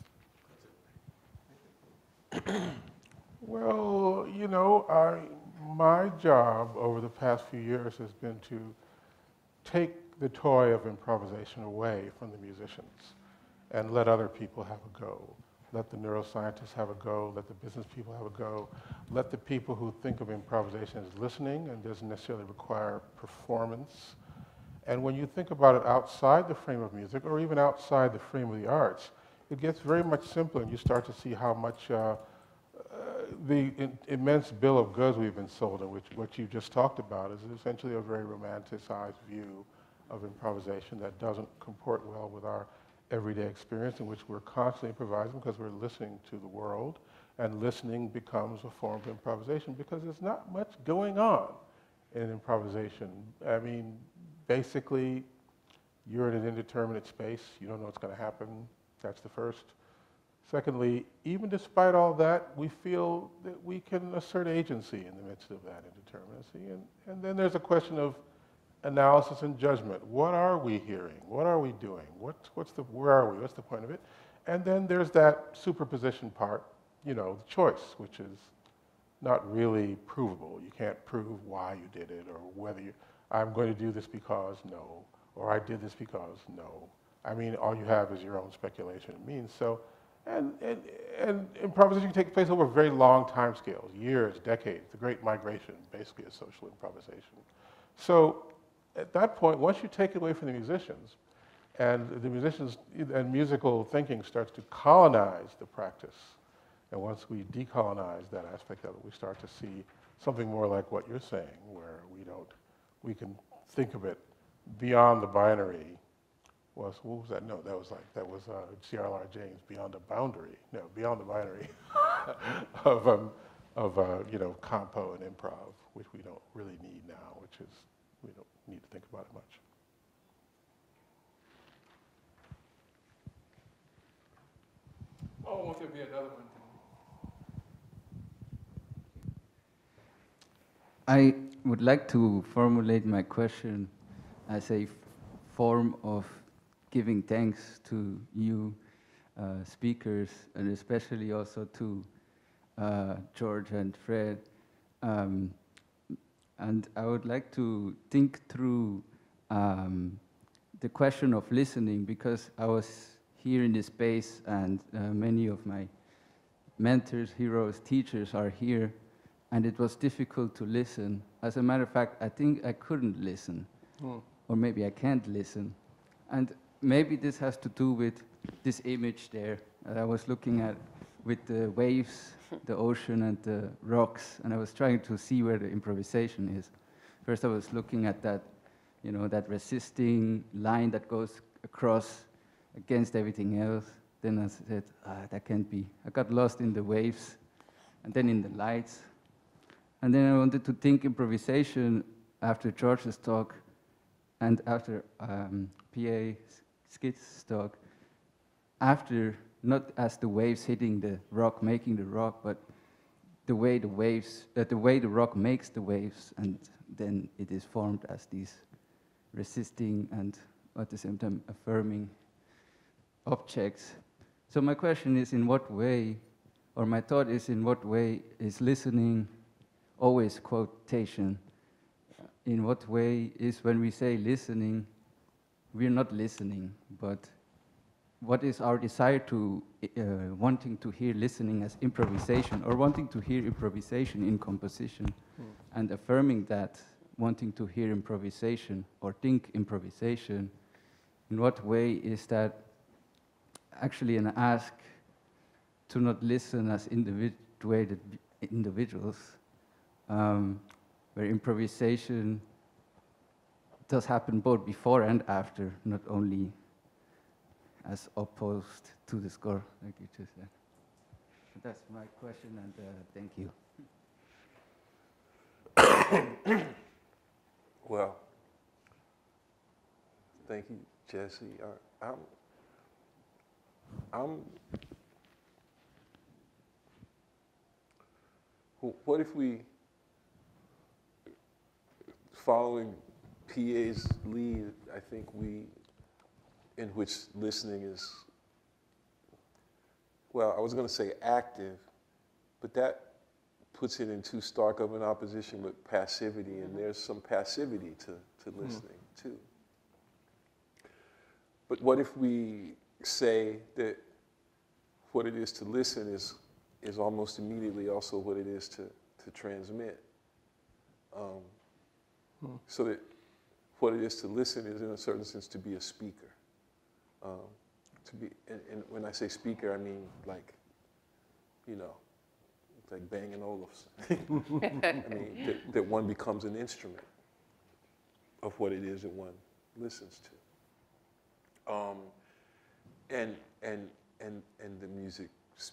that's it. Well, you know, I, my job over the past few years has been to take the toy of improvisation away from the musicians and let other people have a go. Let the neuroscientists have a go, let the business people have a go, let the people who think of improvisation as listening and doesn't necessarily require performance. And when you think about it outside the frame of music, or even outside the frame of the arts, it gets very much simpler, and you start to see how much uh, uh, the in, immense bill of goods we've been sold, and which what you just talked about is essentially a very romanticized view of improvisation that doesn't comport well with our everyday experience, in which we're constantly improvising because we're listening to the world, and listening becomes a form of improvisation because there's not much going on in improvisation. I mean, basically, you're in an indeterminate space. You don't know what's going to happen. That's the first. Secondly, even despite all that, we feel that we can assert agency in the midst of that indeterminacy. And, and then there's a question of analysis and judgment. What are we hearing? What are we doing? What's, what's the, where are we? What's the point of it? And then there's that superposition part, you know, the choice, which is not really provable. You can't prove why you did it, or whether you, I'm going to do this because no, or I did this because no. I mean, all you have is your own speculation it means. So, and, and, and improvisation can take place over very long time scales, years, decades. The Great Migration basically is social improvisation. So, at that point, once you take it away from the musicians, and the musicians and musical thinking starts to colonize the practice, And once we decolonize that aspect of it, we start to see something more like what you're saying, where we don't, we can think of it beyond the binary. Was, what was that? No, that was like, that was uh, C R L James, beyond the boundary. No, beyond the binary of, um, of uh, you know, compo and improv, which we don't really need now, which is, we don't need to think about it much. Oh, won't there be another one? I would like to formulate my question as a form of giving thanks to you uh, speakers, and especially also to uh, George and Fred. Um, and I would like to think through um, the question of listening, because I was here in this space and uh, many of my mentors, heroes, teachers are here, and it was difficult to listen. As a matter of fact, I think I couldn't listen, mm. or maybe I can't listen. And maybe this has to do with this image there that I was looking at with the waves, the ocean, and the rocks, and I was trying to see where the improvisation is. First I was looking at that, you know, that resisting line that goes across against everything else. Then I said, ah, that can't be. I got lost in the waves, and then in the lights. And then I wanted to think improvisation after George's talk, and after um, P A Skid's talk, after, not as the waves hitting the rock, making the rock, but the way the waves, uh, the way the rock makes the waves, and then it is formed as these resisting and at the same time affirming objects. So my question is, in what way, or my thought is, in what way is listening always quotation? In what way is, when we say listening, we're not listening, but what is our desire to, uh, wanting to hear listening as improvisation, or wanting to hear improvisation in composition, mm. and affirming that, wanting to hear improvisation or think improvisation, in what way is that actually an ask to not listen as individuated individuals, um, where improvisation does happen both before and after, not only as opposed to the score, like you just said. So that's my question, and uh, thank you. Well, thank you, Jesse. I, I'm, I'm, what if we, following P A's lead, I think we, in which listening is, well, I was going to say active, but that puts it in too stark of an opposition with passivity, and there's some passivity to, to listening mm. too. But what if we say that what it is to listen is, is almost immediately also what it is to, to transmit? Um, hmm. So that what it is to listen is, in a certain sense, to be a speaker. Um, to be, and, and when I say speaker, I mean like, you know, like Bang and Olufsen. I mean, that, that one becomes an instrument of what it is that one listens to. Um, and, and, and, and the music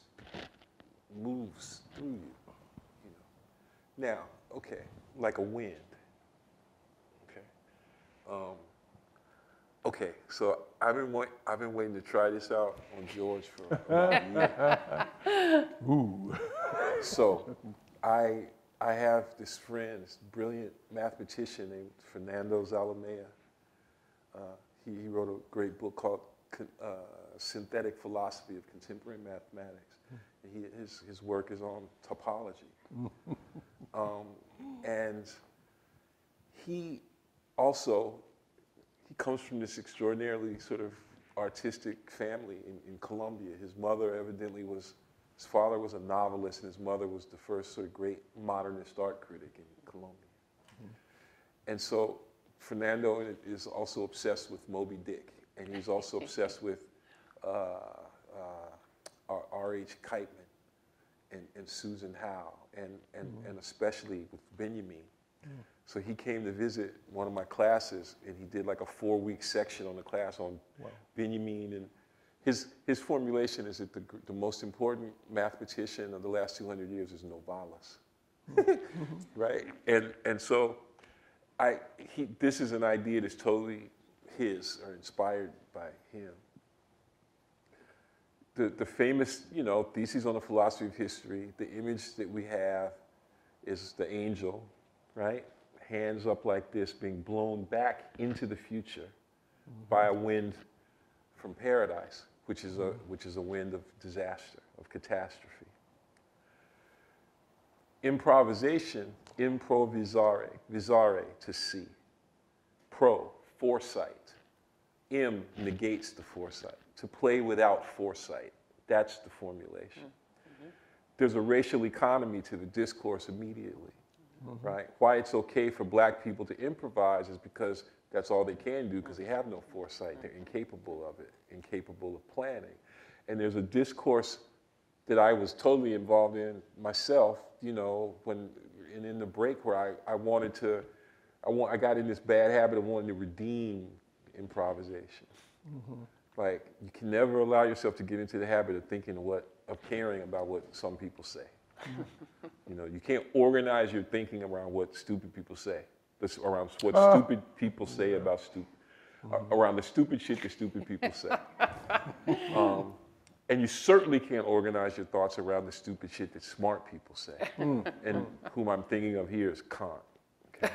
moves through you, you know. Now, okay, like a wind, okay. Um, okay, so I've been, wait, I've been waiting to try this out on George for about a year. Ooh. So I, I have this friend, this brilliant mathematician named Fernando Zalamea. Uh, he, he wrote a great book called uh, Synthetic Philosophy of Contemporary Mathematics. And he, his, his work is on topology. um, and he also, he comes from this extraordinarily sort of artistic family in, in Colombia. His mother evidently was, his father was a novelist, and his mother was the first sort of great modernist art critic in Colombia. Mm-hmm. And so Fernando is also obsessed with Moby Dick, and he's also obsessed with uh, uh, R H Kiteman. and, and Susan Howe, and, and, mm-hmm. and especially with Benjamin. Mm. So he came to visit one of my classes, and he did like a four-week section on the class on wow. Benjamin. And his, his formulation is that the, the most important mathematician of the last two hundred years is Novalis, mm-hmm. right? And, and so I, he, this is an idea that's totally his, or inspired by him. The, the famous, you know, thesis on the philosophy of history, the image that we have is the angel, right? Hands up like this, being blown back into the future mm-hmm. by a wind from paradise, which is, a, which is a wind of disaster, of catastrophe. Improvisation, improvisare, visare, to see. Pro, foresight. Im negates the foresight. To play without foresight. That's the formulation. Mm-hmm. There's a racial economy to the discourse immediately, mm-hmm. right? Why it's okay for black people to improvise is because that's all they can do, because they have no foresight. They're incapable of it, incapable of planning. And there's a discourse that I was totally involved in myself, you know, when, and in the break where I, I wanted to, I, want, I got in this bad habit of wanting to redeem improvisation. Mm-hmm. Like, you can never allow yourself to get into the habit of thinking of what, of caring about what some people say. You know, you can't organize your thinking around what stupid people say, this, around what uh, stupid people say about stupid, mm-hmm. uh, around the stupid shit that stupid people say. um, and you certainly can't organize your thoughts around the stupid shit that smart people say. Mm. And whom I'm thinking of here is Kant. Okay?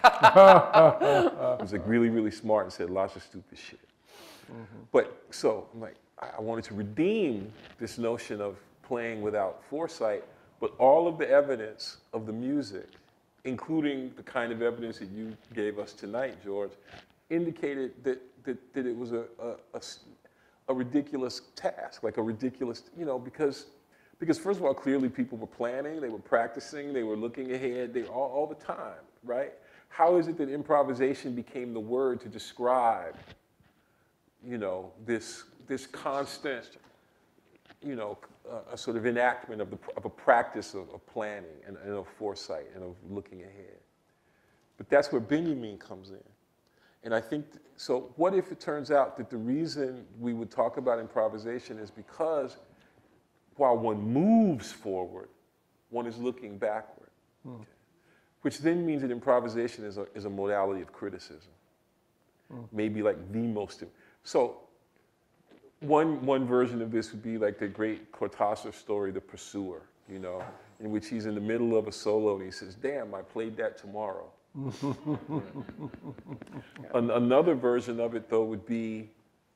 He was like really, really smart and said lots of stupid shit. Mm-hmm. But so I'm like, I wanted to redeem this notion of playing without foresight, but all of the evidence of the music, including the kind of evidence that you gave us tonight, George, indicated that that, that it was a, a, a, a ridiculous task, like a ridiculous, you know, because because first of all, clearly people were planning, they were practicing, they were looking ahead, they were all, all the time, right? How is it that improvisation became the word to describe, you know, this, this constant, you know, uh, a sort of enactment of, the, of a practice of, of planning and, and of foresight and of looking ahead? But that's where Benjamin comes in. And I think, th- so what if it turns out that the reason we would talk about improvisation is because while one moves forward, one is looking backward. Hmm. Okay. Which then means that improvisation is a, is a modality of criticism. Hmm. Maybe like the most, so one, one version of this would be like the great Cortázar story, The Pursuer, you know, in which he's in the middle of a solo and he says, damn, I played that tomorrow. An- another version of it, though, would be,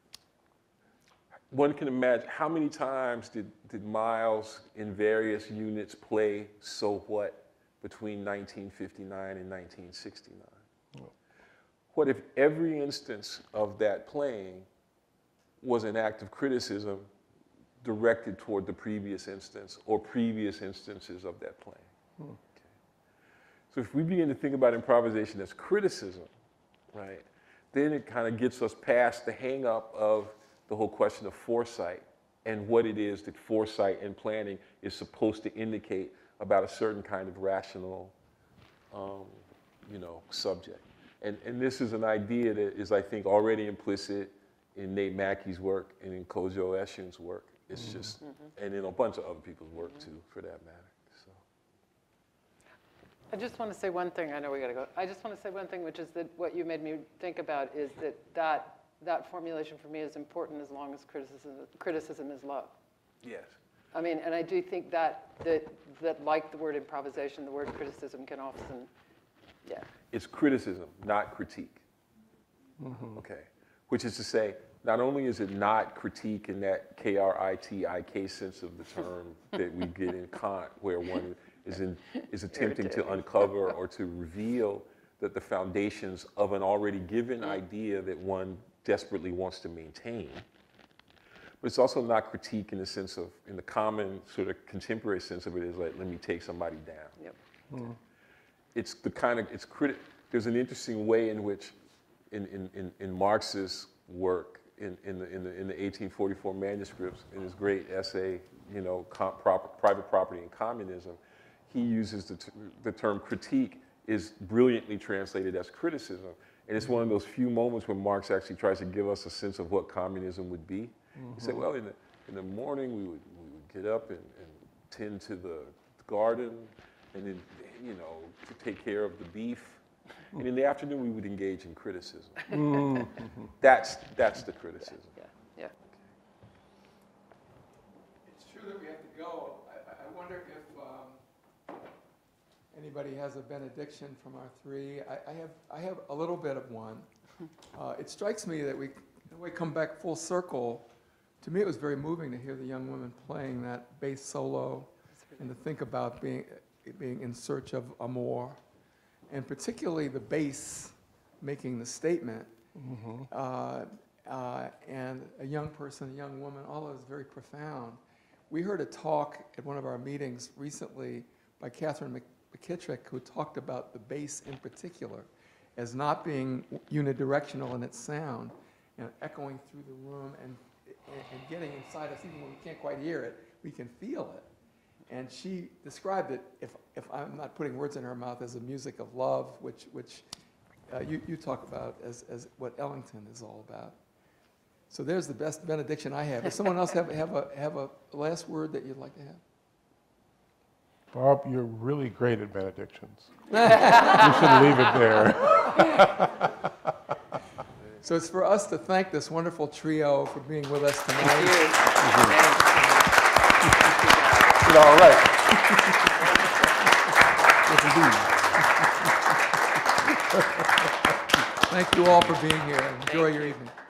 one can imagine, how many times did, did Miles in various units play So What between nineteen fifty-nine and nineteen sixty-nine? Oh. What if every instance of that playing was an act of criticism directed toward the previous instance or previous instances of that playing? Hmm. Okay. So if we begin to think about improvisation as criticism, right, then it kind of gets us past the hang-up of the whole question of foresight and what it is that foresight and planning is supposed to indicate about a certain kind of rational, um, you know, subject. And, and this is an idea that is, I think, already implicit in Nate Mackey's work and in Kojo Eshun's work. It's mm-hmm. just, mm-hmm. and in a bunch of other people's work mm-hmm. too, for that matter. So. I just want to say one thing. I know we got to go. I just want to say one thing, which is that what you made me think about is that that, that formulation for me is important as long as criticism, criticism is love. Yes. I mean, and I do think that, that, that like the word improvisation, the word criticism can often, yeah. It's criticism, not critique. Mm-hmm. Okay. Which is to say, not only is it not critique in that K R I T I K sense of the term that we get in Kant, where one is, in, is attempting to uncover or to reveal that the foundations of an already given idea that one desperately wants to maintain. But it's also not critique in the sense of, in the common sort of contemporary sense of it is like, let me take somebody down. Yep. Mm-hmm. It's the kind of, it's criti- there's an interesting way in which, in, in, in, in Marx's work, in, in, the, in, the, in the eighteen forty-four manuscripts, in his great essay, you know, com prop private property and communism, he uses the, t the term critique is brilliantly translated as criticism. And it's one of those few moments when Marx actually tries to give us a sense of what communism would be. Mm-hmm. He said, well, in the, in the morning we would, we would get up and, and tend to the garden, and then, you know, to take care of the beef. And in the afternoon we would engage in criticism. Mm-hmm. That's, that's the criticism. Yeah, yeah. It's true that we have to go. I, I wonder if um, anybody has a benediction from our three. I, I, have, I have a little bit of one. Uh, it strikes me that we, in a way, come back full circle. To me, it was very moving to hear the young women playing that bass solo and to think about being, being in search of amour, and particularly the bass making the statement. Mm-hmm. uh, uh, and a young person, a young woman, all of it is very profound. We heard a talk at one of our meetings recently by Catherine McKittrick, who talked about the bass in particular as not being unidirectional in its sound and echoing through the room and, and getting inside us. Even when we can't quite hear it, we can feel it. And she described it, if, if I'm not putting words in her mouth, as a music of love, which, which uh, you, you talk about as, as what Ellington is all about. So there's the best benediction I have. Does someone else have, have, a, have a last word that you'd like to have? Bob, you're really great at benedictions. You should leave it there. So it's for us to thank this wonderful trio for being with us tonight. Thank you. Did all right. Yes, indeed. Thank you all for being here. Enjoy your evening.